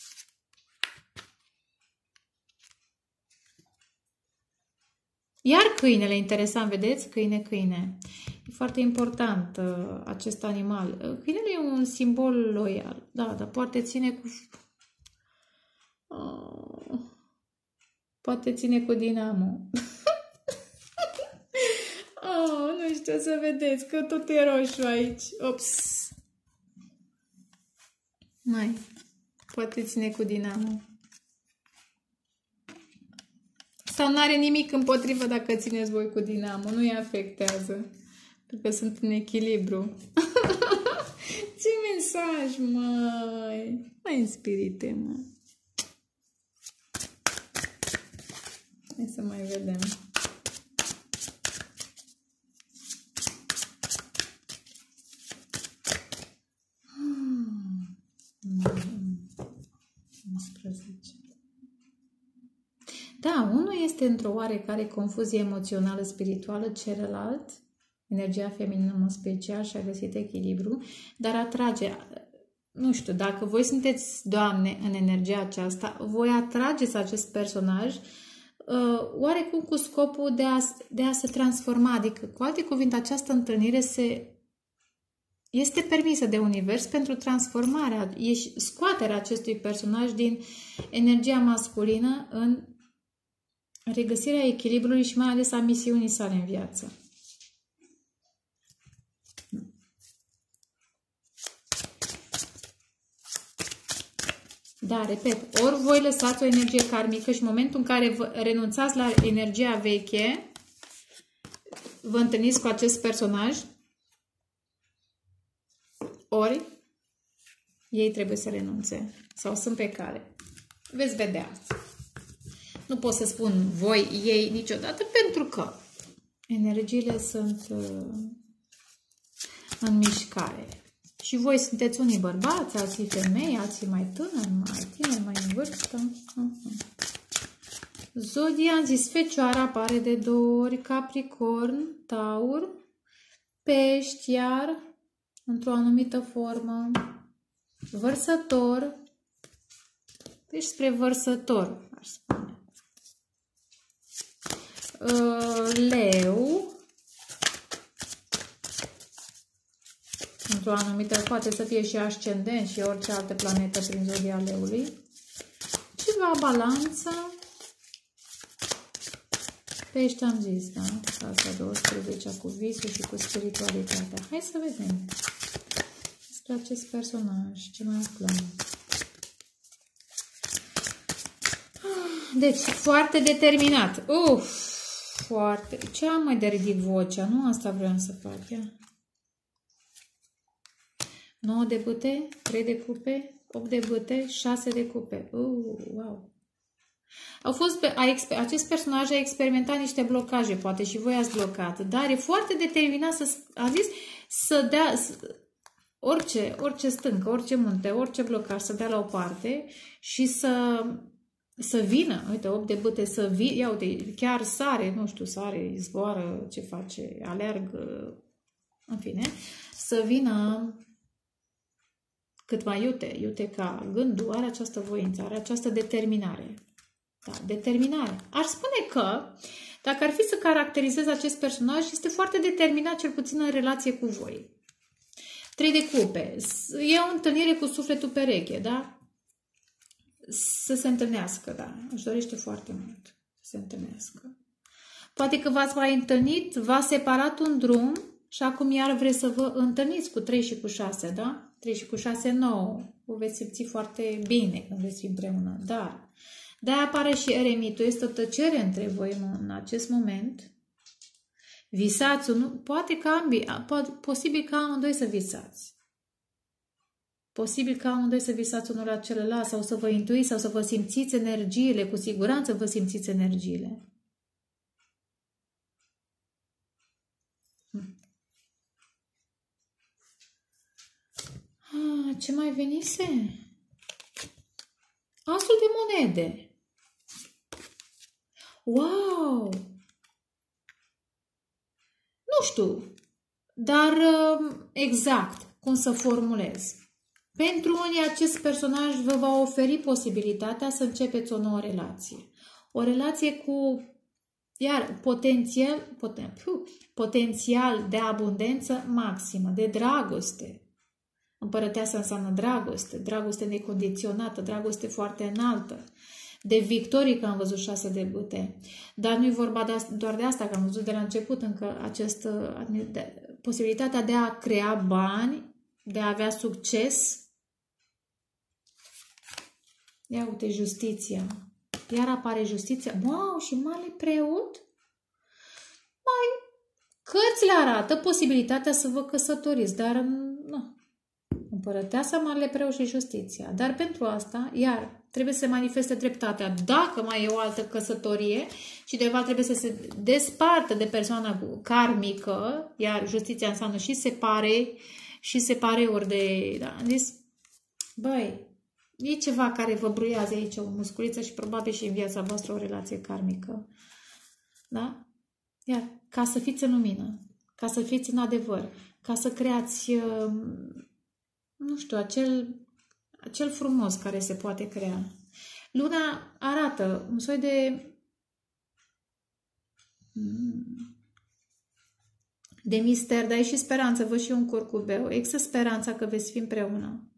Iar câinele, interesant, vedeți? Câine. E foarte important acest animal. Câinele e un simbol loial. Da, dar poate ține cu... Poate ține cu dinamo. Nu știu, să vedeți că tot e roșu aici. Ops. Poate ține cu dinamo. Sau n-are nimic împotrivă dacă țineți voi cu dinamo. Nu-i afectează. Pentru că sunt în echilibru. Ce mesaj, măi! Mai inspirite, mă. Hai să mai vedem. Da, unul este într-o oarecare confuzie emoțională, spirituală, celălalt, energia feminină în mod special și-a găsit echilibru, dar atrage, nu știu, dacă voi sunteți doamne în energia aceasta, voi atrageți acest personaj oarecum cu scopul de a se transforma, adică, cu alte cuvinte, această întâlnire este permisă de univers pentru transformarea, scoaterea acestui personaj din energia masculină în regăsirea echilibrului și mai ales a misiunii sale în viață. Da, repet, ori voi lăsați o energie karmică și în momentul în care renunțați la energia veche, vă întâlniți cu acest personaj, ori ei trebuie să renunțe sau sunt pe cale. Veți vedea. Nu pot să spun voi, ei niciodată, pentru că energiile sunt în mișcare. Și voi sunteți unii bărbați, alții femei, alții mai tineri, mai în vârstă. Zodia, am zis, Fecioara apare de 2 ori, Capricorn, Taur, Pești, iar într-o anumită formă, Vărsător, deci spre Vărsător, aș spune. Leu, într-o anumită, poate să fie și ascendent și orice altă planetă prin zodia Leului. Ceva Balanță, Pești am zis, da? Casa 12 cu visul și cu spiritualitatea. Hai să vedem despre acest personaj, ce mai aflăm. Deci, foarte determinat. Foarte. Ce am mai de ridic vocea? Nu asta vreau să fac. Ia. 9 de bâte, 3 de cupe, 8 de bâte, 6 de cupe. Wow. Acest personaj a experimentat niște blocaje, poate și voi ați blocat, dar e foarte determinat să dea orice stâncă, orice munte, orice blocaj să dea la o parte și să vină, uite, 8 de bâte să vină, ia uite, chiar sare, nu știu, sare, zboară, ce face, aleargă, în fine, să vină cât mai iute ca gândul, are această voință, are această determinare. Da, determinare. Aș spune că, dacă ar fi să caracterizez acest personaj, este foarte determinat, cel puțin în relație cu voi. 3 de cupe. E o întâlnire cu sufletul pereche, da? Să se întâlnească, da. Își dorește foarte mult să se întâlnească. Poate că v-ați mai întâlnit, v-a separat un drum și acum iar vreți să vă întâlniți cu 3 și cu 6, da? 3 și cu 6, 9. Vă veți simți foarte bine când veți fi împreună, dar de-aia apare și eremitul. Este o tăcere între voi în acest moment. Visați, poate că posibil ca amândoi să visați. Posibil ca amândoi să visați unul la celălalt sau să vă intuiți sau să vă simțiți energiile. Cu siguranță vă simțiți energiile. Ce mai venise? Asul de monede. Wow! Nu știu, dar exact cum să formulez. Pentru unii, acest personaj vă va oferi posibilitatea să începeți o nouă relație. O relație cu, iar, potențial de abundență maximă, de dragoste. Împărăteasa înseamnă dragoste, dragoste necondiționată, dragoste foarte înaltă, de victorii, că am văzut 6 de bâte. Dar nu e vorba doar de asta, că am văzut de la început încă posibilitatea de a crea bani, de a avea succes. Ia uite, justiția. Iar apare justiția. Wow, și Marele Preot? Cărțile arată posibilitatea să vă căsătoriți, dar nu. Împărăteasa, Marele Preot și justiția. Dar pentru asta, iar, trebuie să se manifeste dreptatea. Dacă mai e o altă căsătorie și deva trebuie să se despartă de persoana karmică, iar justiția înseamnă și separe ori de... Da, am zis, băi, e ceva care vă bruiază aici, o musculiță și probabil și în viața voastră o relație karmică. Da? Iar, ca să fiți în lumină, ca să fiți în adevăr, ca să creați... nu știu, acel frumos care se poate crea. Luna arată un soi de mister, dar e și speranță. Văd și un curcubeu. Există speranța că veți fi împreună.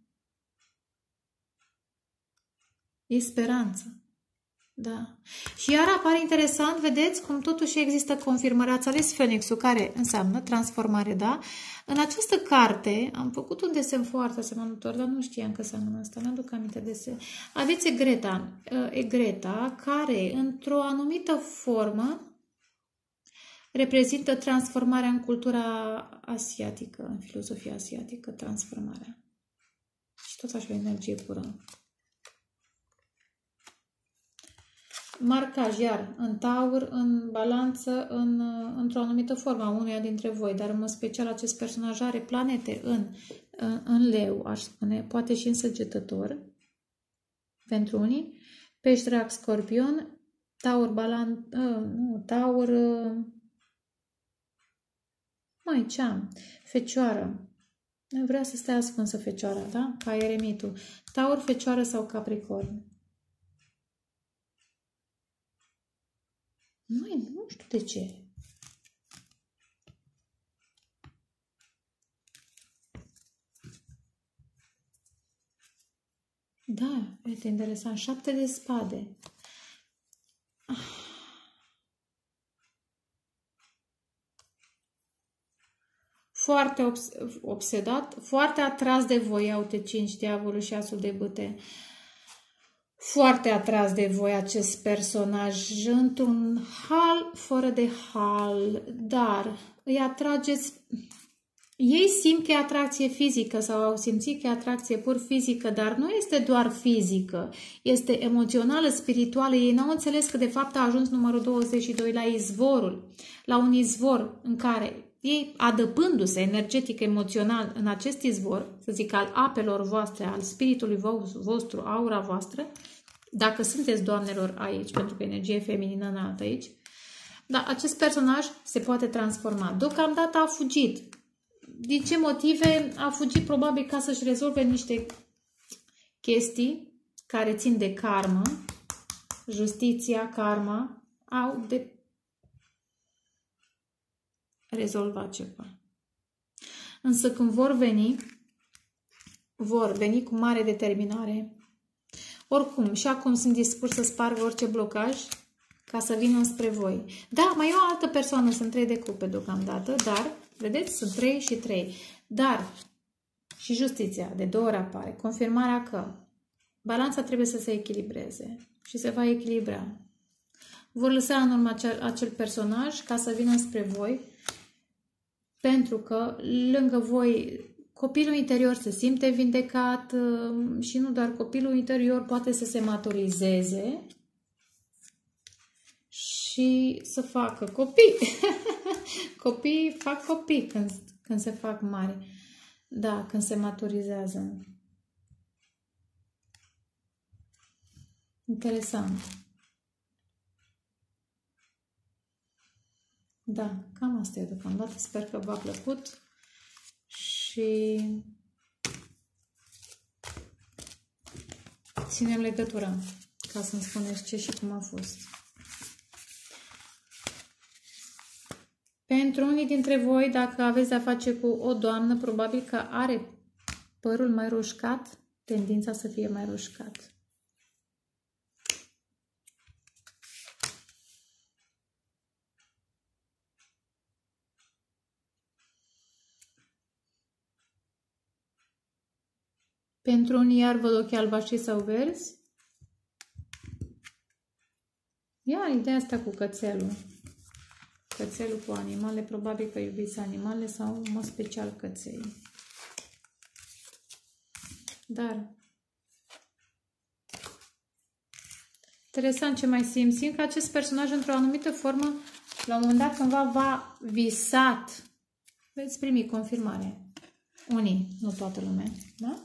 E speranță. Da. Și iar apare interesant, vedeți cum totuși există confirmarea. Ați ales Fenixul, care înseamnă transformare, da? În această carte am făcut un desen foarte asemănător, dar nu știam că seamănă asta, mi-aduc aminte de desen. Aveți Egreta, care într-o anumită formă reprezintă transformarea în cultura asiatică, în filozofia asiatică, transformarea. Și tot așa o energie pură. marcaj, iar în taur, în balanță, într-o anumită formă a unuia dintre voi, dar în mod special acest personaj are planete în leu, aș spune, poate și în săgetător, pentru unii, pești, rac, scorpion, taur, taur, mai ce am? Fecioară. Vrea să stea ascunsă fecioara, da? Ca eremitul. Taur, fecioară sau capricorn. Nu știu de ce. Da, uite, interesant. 7 de spade. Foarte obsedat, foarte atras de voi, uite 5, diavolul și asul de bâte. Foarte atras de voi acest personaj, într-un hal fără de hal, dar îi atrageți. Ei simt că e atracție fizică sau au simțit că e atracție pur fizică, dar nu este doar fizică, este emoțională, spirituală. Ei n-au înțeles că de fapt a ajuns numărul 22 la izvorul, la un izvor în care ei, adăpându-se energetic, emoțional în acest izvor, să zic, al apelor voastre, al spiritului vostru, aura voastră, dacă sunteți doamnelor aici, pentru că energie feminină înaltă aici, dar acest personaj se poate transforma. Deocamdată a fugit. Din ce motive a fugit? Probabil ca să-și rezolve niște chestii care țin de karmă, justiția, karma, au de rezolvat ceva. Însă când vor veni cu mare determinare. Oricum, și acum sunt dispus să sparg orice blocaj ca să vină spre voi. Da, mai e o altă persoană, sunt 3 de cupe deocamdată, dar, vedeți, sunt 3 și 3. Dar, și justiția, de 2 ori apare, confirmarea că balanța trebuie să se echilibreze și se va echilibra. Vor lăsa în urmă acel personaj ca să vină spre voi, pentru că lângă voi copilul interior se simte vindecat și nu doar copilul interior poate să se maturizeze și să facă copii. Copiii fac copii când se fac mari. Da, când se maturizează. Interesant. Da, cam asta e deocamdată. Sper că v-a plăcut și ținem legătura ca să-mi spuneți ce și cum a fost. Pentru unii dintre voi, dacă aveți de-a face cu o doamnă, probabil că are părul mai roșcat, tendința să fie mai roșcat. Pentru unii iar văd ochii albaștri sau verzi. Ia ideea asta cu cățelul. Cățelul cu animale, probabil că iubiți animale sau în mod special căței. Dar interesant ce mai simt. Simt că acest personaj într-o anumită formă, la un moment dat cândva v-a visat. Veți primi confirmare. Unii, nu toată lumea. Da?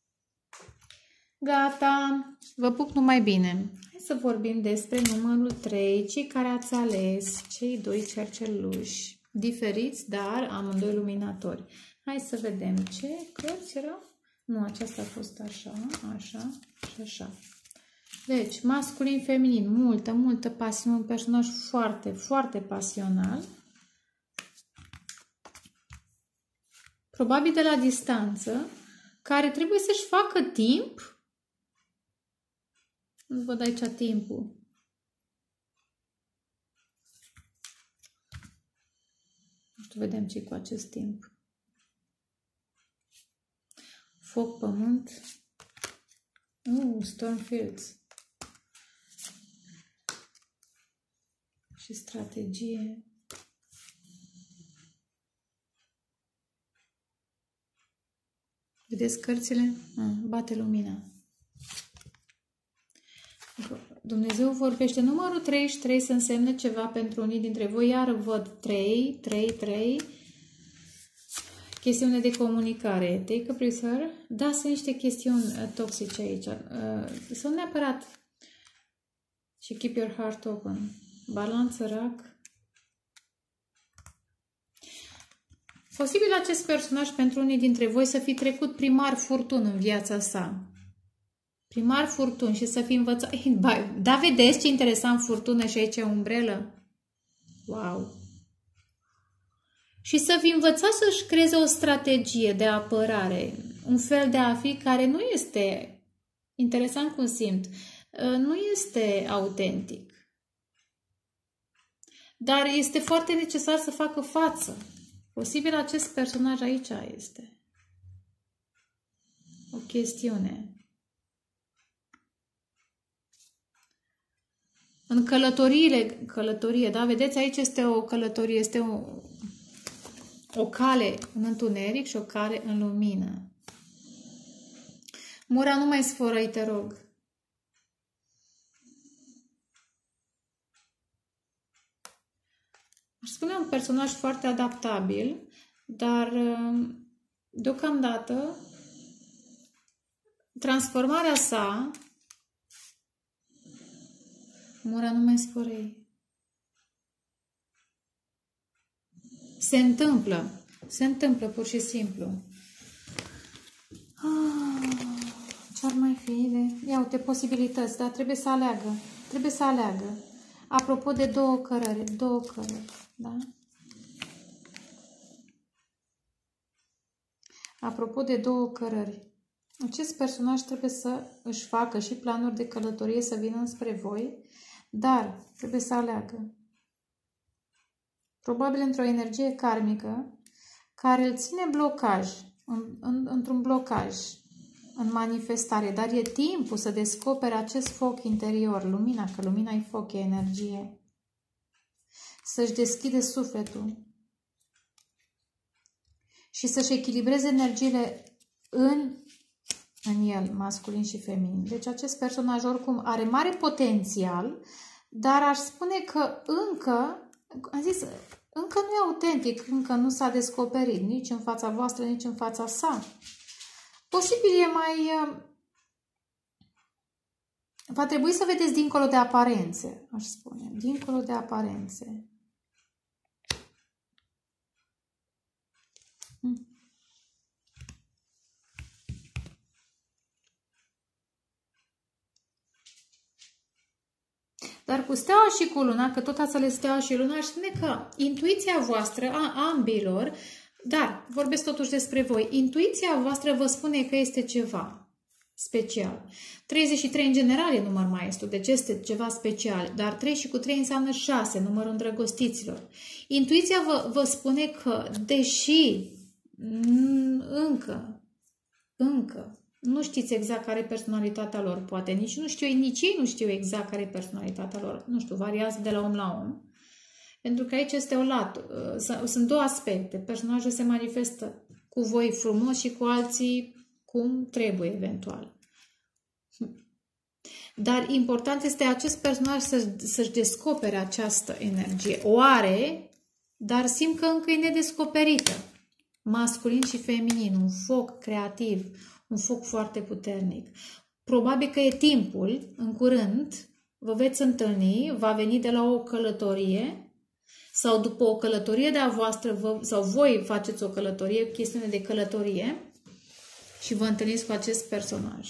Gata! Vă pup numai bine! Hai să vorbim despre numărul 3, cei care ați ales, cei 2 cerceluși, diferiți, dar amândoi luminatori. Hai să vedem ce cărți erau. Nu, aceasta a fost așa, așa și așa. Deci, masculin, feminin, multă pasiune, un personaj foarte, foarte pasional. Probabil de la distanță, care trebuie să-și facă timp. Nu văd aici timpul. Nu știu, vedem ce cu acest timp. Foc, pământ. Stormfields. Și strategie. Vedeți cărțile? Bate lumina. Dumnezeu vorbește. Numărul 33 să însemne ceva pentru unii dintre voi, iar văd 3. Chestiune de comunicare. Take a breather. Da, sunt niște chestiuni toxice aici. Sunt neapărat. Și keep your heart open. Balanță, rac. Posibil acest personaj pentru unii dintre voi să fi trecut primar furtun în viața sa. Primar furtun și să fi învățat... Da, vedeți ce interesant, furtună și aici umbrelă? Wow! Și să fi învățat să-și creeze o strategie de apărare, un fel de a fi care nu este, interesant cum simt, nu este autentic. Dar este foarte necesar să facă față. Posibil acest personaj aici este o chestiune. În călătorie, da? Vedeți, aici este o călătorie, este o cale în întuneric și o cale în lumină. Mura, nu mai sfărăi, te rog. Aș spune un personaj foarte adaptabil, dar deocamdată transformarea sa, Mura, nu mai sfărăi. Se întâmplă pur și simplu. Ce-ar mai fi de... Ia uite, posibilități, dar trebuie să aleagă. Apropo de două cărări, da? Apropo de două cărări, acest personaj trebuie să își facă și planuri de călătorie să vină spre voi, dar trebuie să aleagă. Probabil într-o energie karmică care îl ține blocaj, într-un blocaj, în manifestare, dar e timpul să descopere acest foc interior, lumina, că lumina e foc, e energie. Să-și deschide sufletul și să-și echilibreze energiile în el, masculin și feminin. Deci acest personaj oricum are mare potențial, dar aș spune că încă nu e autentic, încă nu s-a descoperit nici în fața voastră, nici în fața sa. Posibil e mai... Va trebui să vedeți dincolo de aparențe, aș spune. Dincolo de aparențe. Dar cu steaua și cu luna, că tot ați ales steaua și luna, aș spune că intuiția voastră, a ambilor, dar vorbesc totuși despre voi, intuiția voastră vă spune că este ceva special. 33 în general e număr maestru, deci este ceva special, dar 3 și cu 3 înseamnă 6, numărul îndrăgostiților. Intuiția vă spune că, deși încă nu știți exact care e personalitatea lor, poate nici ei nu știu exact care e personalitatea lor, nu știu, variază de la om la om, pentru că aici este sunt două aspecte. Personajul se manifestă cu voi frumos și cu alții cum trebuie, eventual. Dar important este acest personaj să-și descopere această energie. O are, dar simt că încă e nedescoperită. Masculin și feminin, un foc creativ, un foc foarte puternic. Probabil că e timpul, în curând, vă veți întâlni, va veni de la o călătorie sau după o călătorie de-a voastră, sau voi faceți o călătorie, chestiune de călătorie și vă întâlniți cu acest personaj.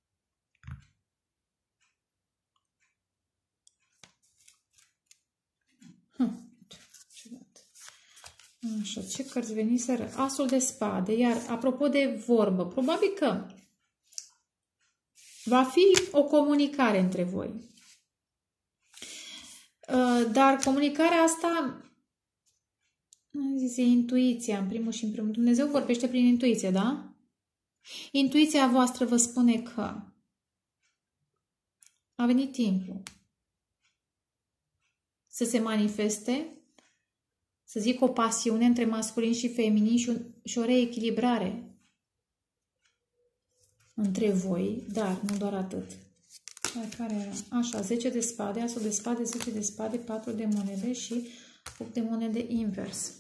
Așa, ce cărți veniseră? Asul de spade. Iar apropo de vorbă, probabil că va fi o comunicare între voi. Dar comunicarea asta, e intuiția, în primul și în primul. Dumnezeu vorbește prin intuiție, da? Intuiția voastră vă spune că a venit timpul să se manifeste, să zic, o pasiune între masculin și feminin și o reechilibrare între voi, dar nu doar atât. Care era? Așa, 10 de spade, asul de spade, 10 de spade, 4 de monede și 8 de monede invers.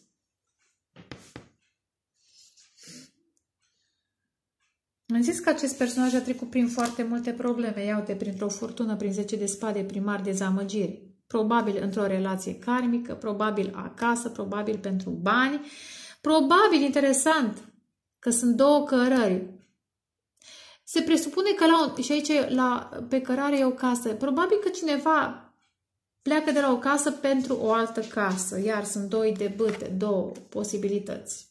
Am zis că acest personaj a trecut prin foarte multe probleme. Ia uite, printr-o furtună, prin 10 de spade, prin mari dezamăgiri. Probabil într-o relație karmică, probabil acasă, probabil pentru bani. Probabil, interesant, că sunt două cărări. Se presupune că și aici pe cărare e o casă. Probabil că cineva pleacă de la o casă pentru o altă casă. Iar sunt doi de bâte, două posibilități.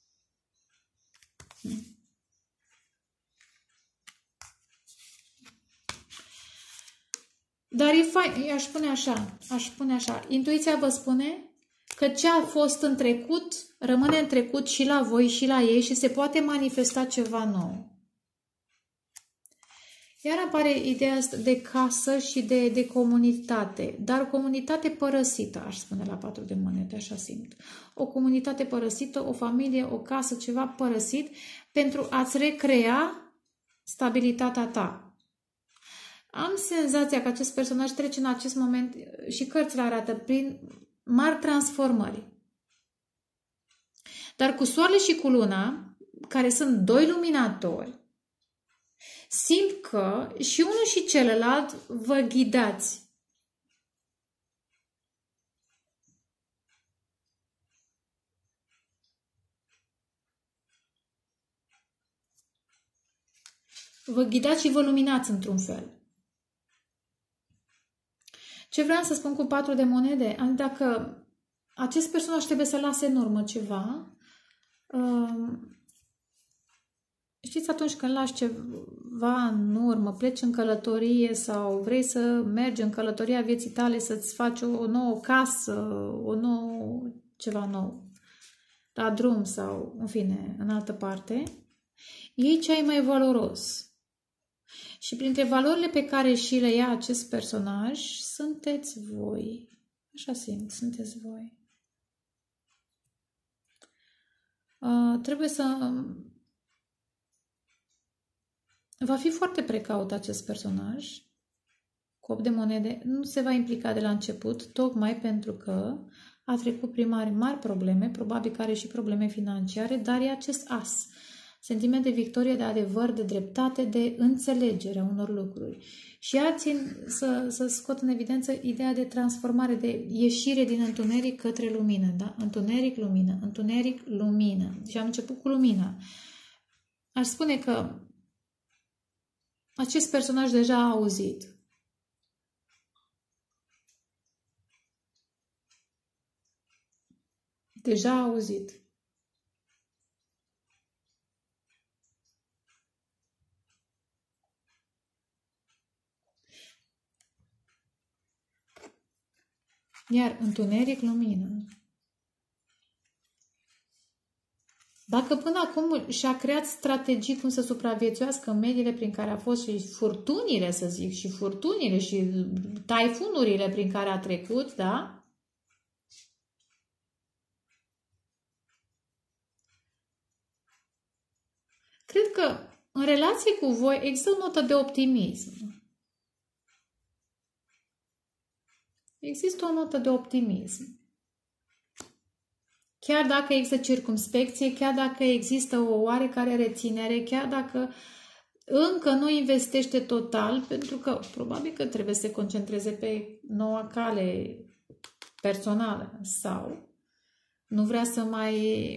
Dar e fain, aș spune așa. Intuiția vă spune că ce a fost în trecut rămâne în trecut și la voi și la ei și se poate manifesta ceva nou. Iar apare ideea asta de casă și de comunitate, dar comunitate părăsită, aș spune la 4 de monede, așa simt. O comunitate părăsită, o familie, o casă, ceva părăsit pentru a-ți recrea stabilitatea ta. Am senzația că acest personaj trece în acest moment, și cărțile arată, prin mari transformări. Dar cu soarele și cu luna, care sunt doi luminatori, simt că și unul și celălalt vă ghidați. Vă ghidați și vă luminați într-un fel. Ce vreau să spun cu 4 de monede? Dacă acest personaj trebuie să lase în urmă ceva, știți, atunci când lași ceva în urmă, pleci în călătorie sau vrei să mergi în călătoria vieții tale, să-ți faci o nouă casă, ceva nou, la drum sau, în fine, în altă parte, iei ce ai mai valoros. Și printre valorile pe care și le ia acest personaj, sunteți voi. Așa simt, sunteți voi. Trebuie să... Va fi foarte precaut acest personaj. Cu 8 de monede. Nu se va implica de la început, tocmai pentru că a trecut prin mari probleme, probabil că are și probleme financiare, dar e acest as. Sentiment de victorie, de adevăr, de dreptate, de înțelegere a unor lucruri. Și să scot în evidență ideea de transformare, de ieșire din întuneric către lumină. Da? Întuneric, lumină, întuneric, lumină. Și am început cu lumina. Aș spune că acest personaj deja a auzit. Deja a auzit. Iar întuneric, lumină. Dacă până acum și-a creat strategii cum să supraviețuiască în mediile prin care a fost și furtunile, să zic, și furtunile și taifunurile prin care a trecut, da? Cred că în relație cu voi există o notă de optimism. Există o notă de optimism. Chiar dacă există circumspecție, chiar dacă există o oarecare reținere, chiar dacă încă nu investește total, pentru că probabil că trebuie să se concentreze pe noua cale personală sau nu vrea să mai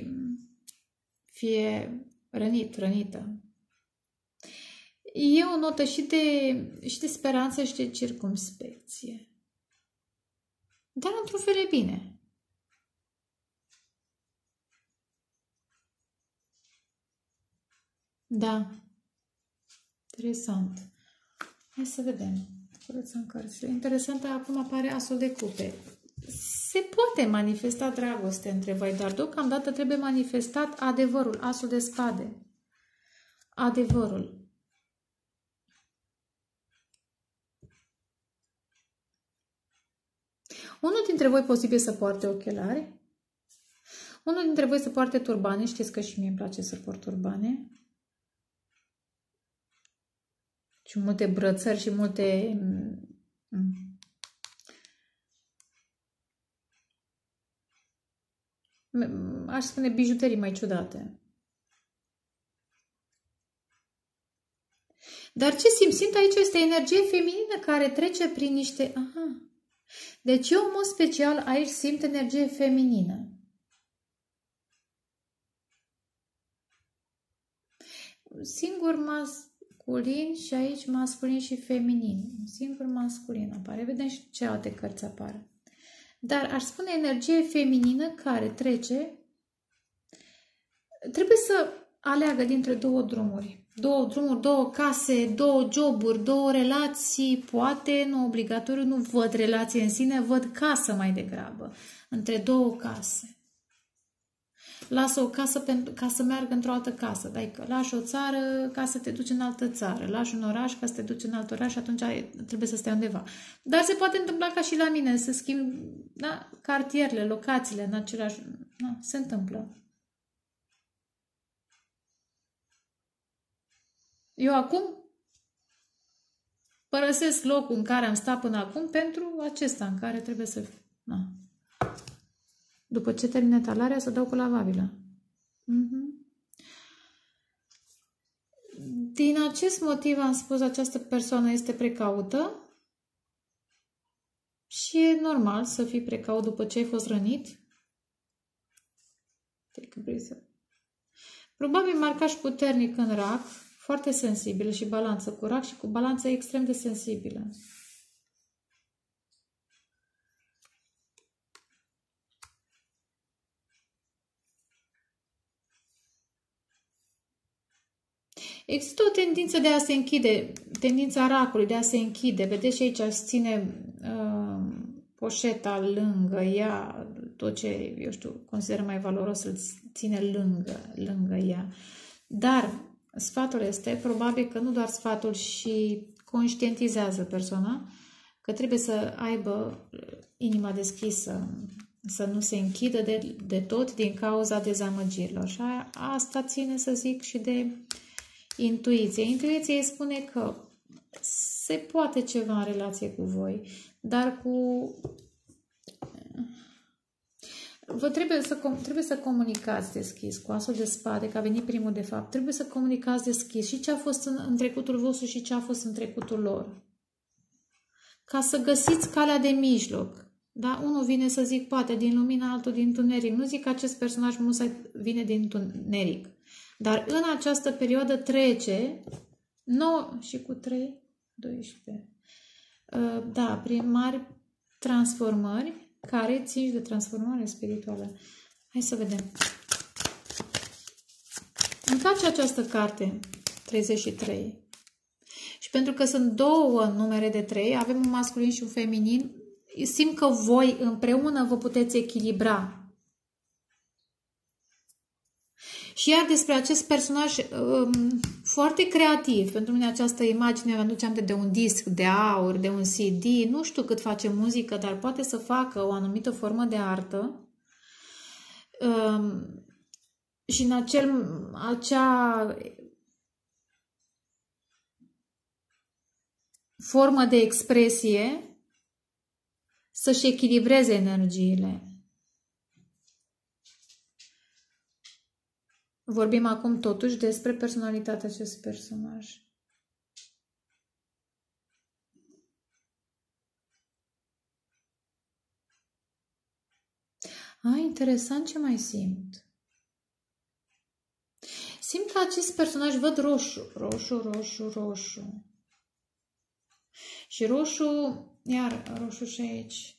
fie rănită. E o notă și de speranță și de circumspecție. Dar într-un fel e bine. Da. Interesant. Hai să vedem. Curățăm cărțile. Interesant, acum apare asul de cupe. Se poate manifesta dragoste între voi, dar deocamdată trebuie manifestat adevărul, asul de spade. Adevărul. Unul dintre voi posibil să poarte ochelari. Unul dintre voi să poarte turbane. Știți că și mie îmi place să port turbane. și multe brățări și multe... aș spune bijuterii mai ciudate. Dar ce simt aici este energie feminină care trece prin niște... Aha. Deci eu, în mod special, aici simt energie feminină. Singur masculin și aici masculin și feminin. Singur masculin apare. Vedem și ce alte cărți apar. Dar aș spune energie feminină care trece. Trebuie să aleagă dintre două drumuri. Două drumuri, două case, două joburi, două relații. Poate, nu obligatoriu, nu văd relație în sine, văd casă mai degrabă. Între două case. Lasă o casă ca să meargă într-o altă casă. Adică lași o țară ca să te duci în altă țară. Lași un oraș ca să te duci în alt oraș și atunci trebuie să stai undeva. Dar se poate întâmpla ca și la mine, să schimb cartierele, locațiile în același... se întâmplă. Eu acum părăsesc locul în care am stat până acum pentru acesta în care trebuie să... După ce termine talarea, să dau cu lavabilă. Din acest motiv am spus, această persoană este precaută și e normal să fii precaut după ce ai fost rănit. Probabil marcaj puternic în rac, foarte sensibilă și balanță cu rac și cu balanță extrem de sensibilă. Există o tendință de a se închide, tendința racului de a se închide. Vedeți și aici își ține poșeta lângă ea, tot ce, eu știu, consideră mai valoros să-l ține lângă ea. Dar sfatul este, probabil că nu doar sfatul, și conștientizează persoana că trebuie să aibă inima deschisă, să nu se închidă de tot din cauza dezamăgirilor. Și asta ține, să zic, și de intuiție. Intuiția îi spune că se poate ceva în relație cu voi, dar trebuie să comunicați deschis cu asul de spade, că a venit primul de fapt. Trebuie să comunicați deschis și ce a fost în trecutul vostru și ce a fost în trecutul lor. Ca să găsiți calea de mijloc. Da? Unul vine, să zic, poate din lumină, altul din întuneric. Nu zic că acest personaj musai vine din întuneric. Dar în această perioadă trece 9 și cu 3, 12. Da, prin mari transformări care țin de transformare spirituală. Hai să vedem. Îmi place această carte, 33. Și pentru că sunt două numere de 3, avem un masculin și un feminin, simt că voi împreună vă puteți echilibra. Și iar despre acest personaj foarte creativ, pentru mine această imagine îmi aduce aminte de un disc de aur, de un CD, nu știu cât face muzică, dar poate să facă o anumită formă de artă și în acea formă de expresie să-și echilibreze energiile. Vorbim acum totuși despre personalitatea acestui personaj. Interesant, ce mai simt? Simt că acest personaj, văd roșu, roșu, roșu, roșu. Și roșu, iar roșu și aici.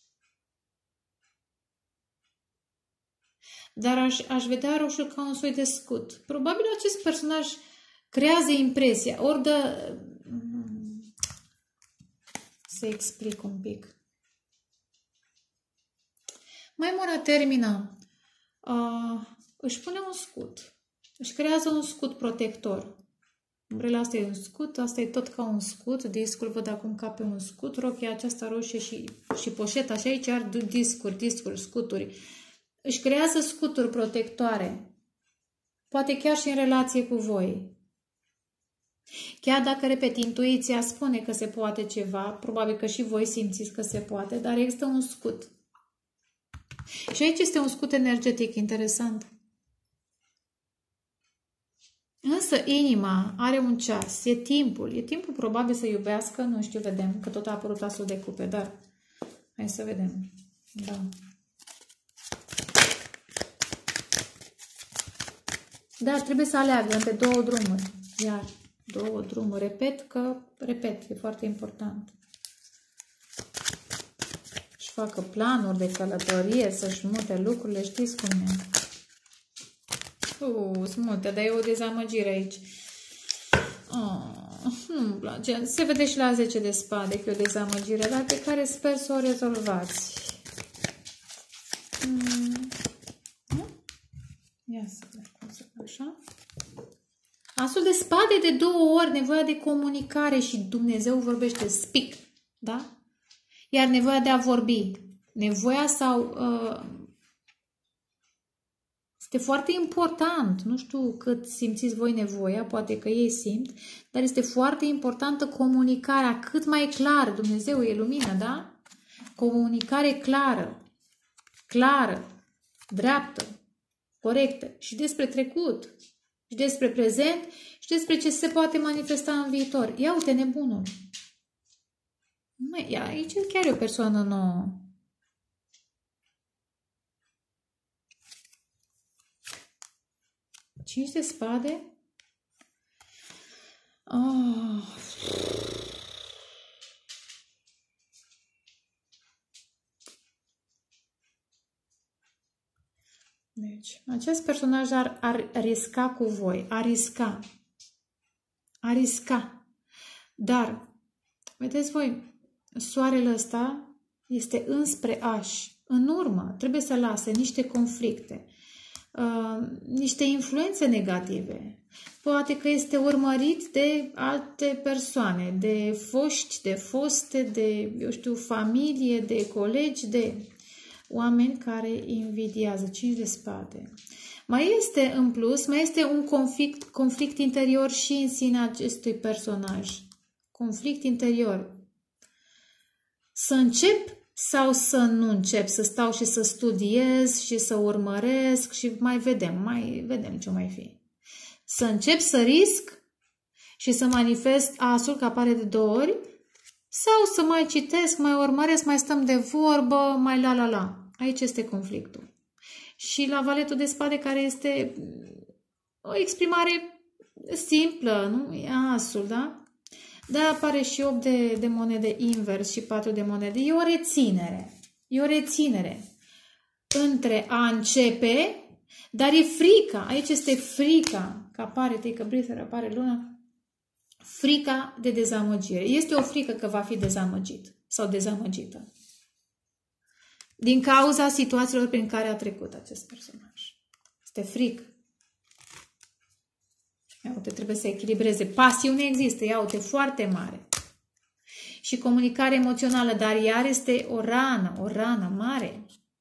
Dar aș vedea roșul ca un soi de scut. Probabil acest personaj creează impresia, ori de... Să explic un pic. Mai Maimona termină. Își pune un scut. Își creează un scut protector. Umbrela asta e un scut, asta e tot ca un scut. Discul văd acum ca pe un scut. Rochia aceasta roșie și poșeta. Și aici ar discuri, scuturi. Își creează scuturi protectoare. Poate chiar și în relație cu voi. Chiar dacă, repet, intuiția spune că se poate ceva, probabil că și voi simțiți că se poate, dar există un scut. Și aici este un scut energetic interesant. Însă inima are un ceas, e timpul probabil să iubească, nu știu, vedem, că tot a apărut asul de cupe, dar hai să vedem. Da. Dar trebuie să aleagă între două drumuri, iar două drumuri, repet, e foarte important. Și facă planuri de călătorie, să-și mute lucrurile, știți cum e. Sunt multe, dar e o dezamăgire aici. Nu-mi place. Se vede și la 10 de spade că e o dezamăgire, dar pe care sper să o rezolvați. Ia să vedem cum se face așa. Asul de spade de 2 ori, nevoia de comunicare și Dumnezeu vorbește, speak, da? Iar nevoia de a vorbi, nevoia sau... Este foarte important, nu știu cât simțiți voi nevoia, poate că ei simt, dar este foarte importantă comunicarea cât mai clară. Dumnezeu e lumină, da? Comunicare clară, dreaptă, corectă și despre trecut, și despre prezent, și despre ce se poate manifesta în viitor. Ia uite, nebunul. Aici chiar e o persoană nouă. Cinci de spade. Deci, acest personaj ar risca cu voi. A risca. Dar, vedeți voi, soarele ăsta este înspre Ași. În urmă, trebuie să lase niște conflicte. Niște influențe negative. Poate că este urmărit de alte persoane, de foste, de, eu știu, familie, de colegi, de oameni care invidiază. 5 de spade. Mai este, în plus, un conflict interior și în sine acestui personaj. Conflict interior. Să încep sau să nu încep, să stau și să studiez și să urmăresc și mai vedem ce mai fi. Să încep să risc și să manifest asul, că apare de 2 ori, sau să mai citesc, mai urmăresc, mai stăm de vorbă, mai la. Aici este conflictul. Și la valetul de spade, care este o exprimare simplă, nu? E asul, da? Da, apare și 8 de monede invers și 4 de monede. E o reținere între a începe, dar e frica. Aici este frica, că apare Take a Breather, apare luna. Frica de dezamăgire. Este o frică că va fi dezamăgit sau dezamăgită. Din cauza situațiilor prin care a trecut acest personaj. Este frică. Ia uite, trebuie să echilibreze. Pasiune există, ia uite, foarte mare. Și comunicare emoțională, dar iar este o rană mare.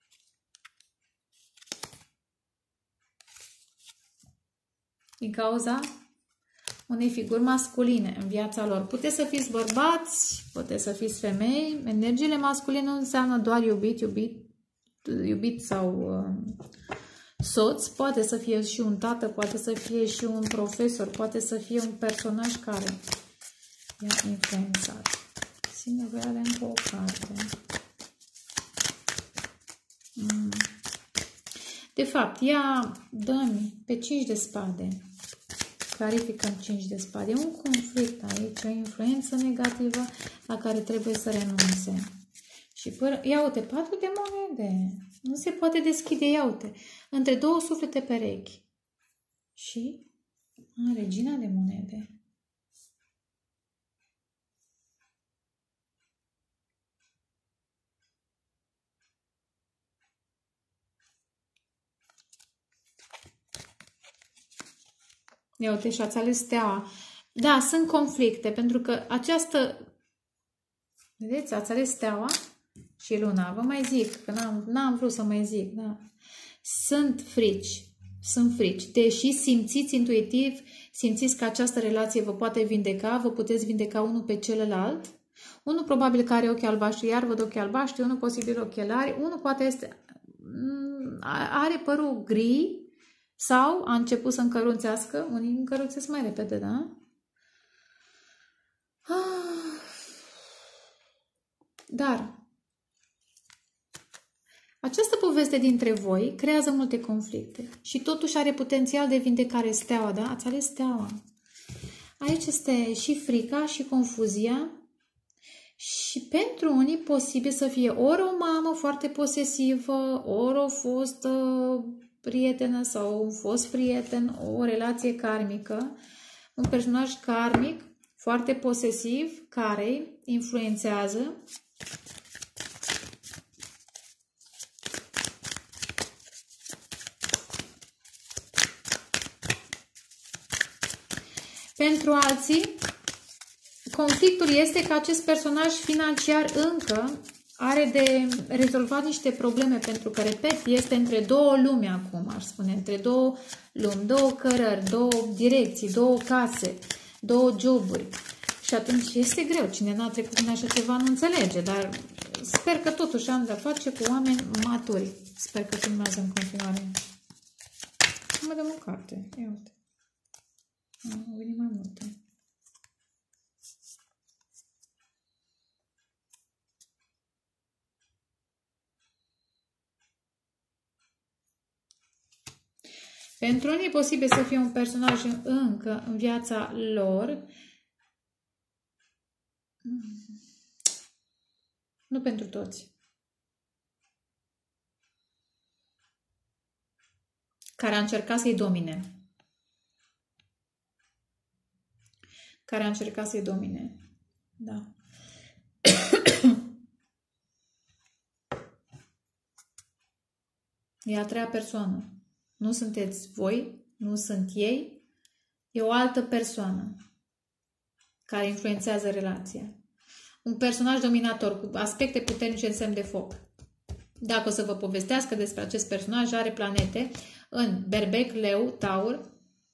Din cauza unei figuri masculine în viața lor. Puteți să fiți bărbați, puteți să fiți femei. Energiile masculine nu înseamnă doar iubit sau... soț, poate să fie și un tată, poate să fie și un profesor, poate să fie un personaj care i-a influențat. Ține voi avea încă o carte. De fapt, dă-mi pe 5 de spade. Clarificăm 5 de spade. E un conflict aici, o influență negativă la care trebuie să renunțe. Și ia uite, 4 de monede. Nu se poate deschide, ia uite. Între 2 suflete perechi. Și regina de monede. Ia uite, și ați ales steaua. Da, sunt conflicte, pentru că această... Vedeți, ați ales steaua și luna. Vă mai zic, că n-am vrut să mai zic, da. Sunt frici, Sunt frici. Deși simțiți intuitiv, simțiți că această relație vă poate vindeca, vă puteți vindeca unul pe celălalt. Unul probabil că are ochii albaștri, iar văd ochii albaștri, unul posibil ochelari, unul poate are părul gri sau a început să încărunțească. Unii încărunțesc mai repede, da? Dar această poveste dintre voi creează multe conflicte și totuși are potențial de vindecare. Steaua, da? Ați ales steaua. Aici este și frica și confuzia și pentru unii posibil să fie ori o mamă foarte posesivă, ori o fostă prietenă sau un fost prieten, o relație karmică, un personaj karmic foarte posesiv care influențează pentru alții. Conflictul este că acest personaj financiar încă are de rezolvat niște probleme, pentru că, repet, este între două lumi acum, aș spune, între două lumi, două cărări, două direcții, două case, două joburi. Și atunci este greu. Cine n-a trecut prin așa ceva nu înțelege, dar sper că totuși am de-a face cu oameni maturi. Sper că filmează în continuare. Mă dăm o carte. Ia uite. Au venit mai multe. Pentru unii e posibil să fie un personaj încă în viața lor. Nu pentru toți. Care a încercat să-i domine. Care a încercat să-i domine. Da. E a treia persoană. Nu sunteți voi, nu sunt ei, e o altă persoană care influențează relația. Un personaj dominator cu aspecte puternice în semn de foc. Dacă o să vă povestească despre acest personaj, are planete în Berbec, Leu, Taur,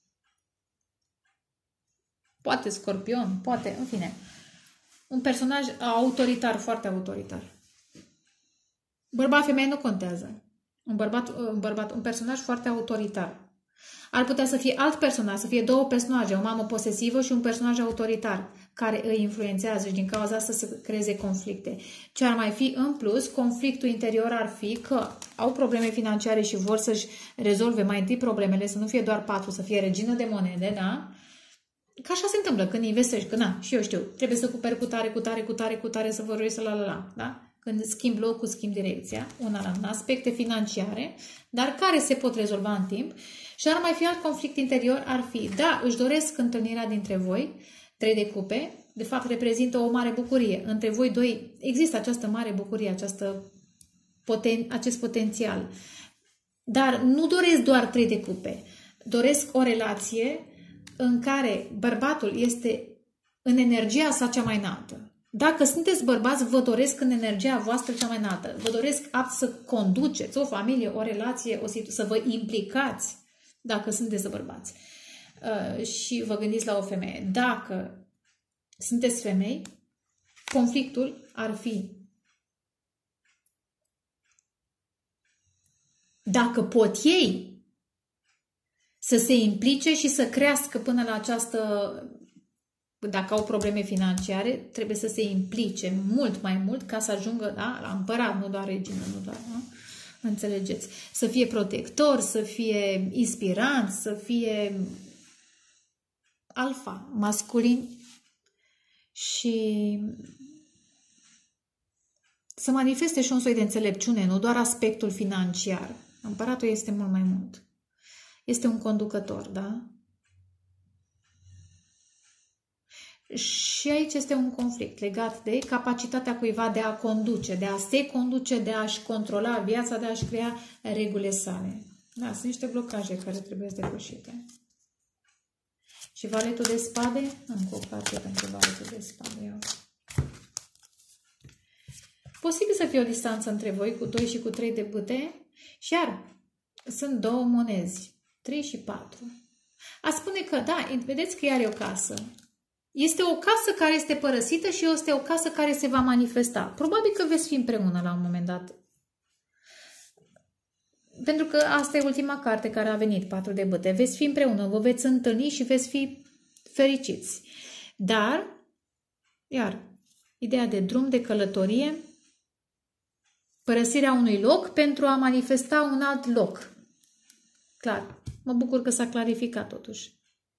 poate Scorpion, poate, în fine. Un personaj autoritar, foarte autoritar. Bărbat, femeie nu contează. Un personaj foarte autoritar. Ar putea să fie alt personaj, să fie două personaje, o mamă posesivă și un personaj autoritar care îi influențează și din cauza asta se creeze conflicte. Ce ar mai fi în plus, conflictul interior ar fi că au probleme financiare și vor să-și rezolve mai întâi problemele, să nu fie doar 4, să fie regină de monede, da? Că așa se întâmplă când investești, că na, și eu știu, trebuie să cumperi cu tare, să vorbești la, da? Când schimb locul, schimb direcția, una la una, aspecte financiare, dar care se pot rezolva în timp. Și ar mai fi alt conflict interior, ar fi, da, își doresc întâlnirea dintre voi, 3 de cupe, de fapt reprezintă o mare bucurie. Între voi doi există această mare bucurie, acest potențial. Dar nu doresc doar 3 de cupe, doresc o relație în care bărbatul este în energia sa cea mai înaltă. Dacă sunteți bărbați, vă doresc în energia voastră cea mai înaltă. Vă doresc apt să conduceți o familie, o relație, să vă implicați dacă sunteți bărbați. Și vă gândiți la o femeie. Dacă sunteți femei, conflictul ar fi dacă pot ei să se implice și să crească până la această... Dacă au probleme financiare, trebuie să se implice mult mai mult ca să ajungă, da, la împărat, nu doar regină, nu doar, da? Înțelegeți? Să fie protector, să fie inspirant, să fie alfa, masculin și să manifeste și un soi de înțelepciune, nu doar aspectul financiar. Împăratul este mult mai mult. Este un conducător, da? Și aici este un conflict legat de capacitatea cuiva de a conduce, de a se conduce, de a-și controla viața, de a-și crea regulile sale. Da, sunt niște blocaje care trebuie depășite. Și valetul de spade? Încă o carte pentru valetul de spade. Posibil să fie o distanță între voi cu 2 și cu 3 de bâte. Și iar sunt două monezi. 3 și 4. A spune că, da, vedeți că are o casă. Este o casă care este părăsită și este o casă care se va manifesta. Probabil că veți fi împreună la un moment dat. Pentru că asta e ultima carte care a venit, 4 de bâte. Veți fi împreună, vă veți întâlni și veți fi fericiți. Dar, iar, ideea de drum, de călătorie, părăsirea unui loc pentru a manifesta un alt loc. Clar, mă bucur că s-a clarificat totuși.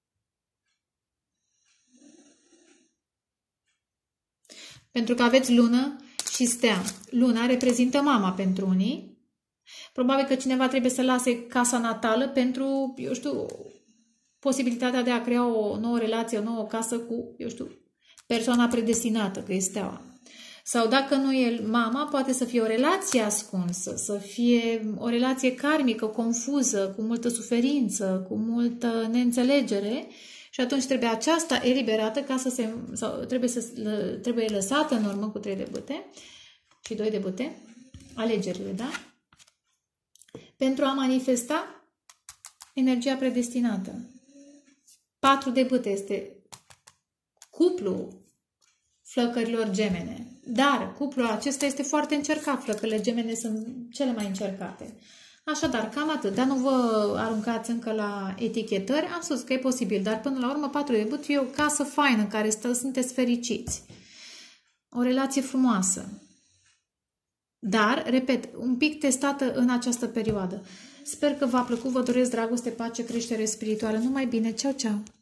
Pentru că aveți lună și stea. Luna reprezintă mama pentru unii. Probabil că cineva trebuie să lase casa natală pentru, eu știu, posibilitatea de a crea o nouă relație, o nouă casă cu, eu știu, persoana predestinată, că e steaua. Sau dacă nu e mama, poate să fie o relație ascunsă, să fie o relație karmică, confuză, cu multă suferință, cu multă neînțelegere și atunci trebuie aceasta eliberată ca să se, sau trebuie lăsată în urmă cu 3 de bâte și 2 de bâte, alegerile, da? Pentru a manifesta energia predestinată. 4 de bâte este cuplu flăcărilor gemene. Dar cuplul acesta este foarte încercat. Flăcările gemene sunt cele mai încercate. Așadar, cam atât. Dar nu vă aruncați încă la etichetări. Am spus că e posibil, dar până la urmă 4 de bâte e o casă faină în care sunteți fericiți. O relație frumoasă. Dar, repet, un pic testată în această perioadă. Sper că v-a plăcut, vă doresc dragoste, pace, creștere spirituală. Numai bine, ceau, ceau!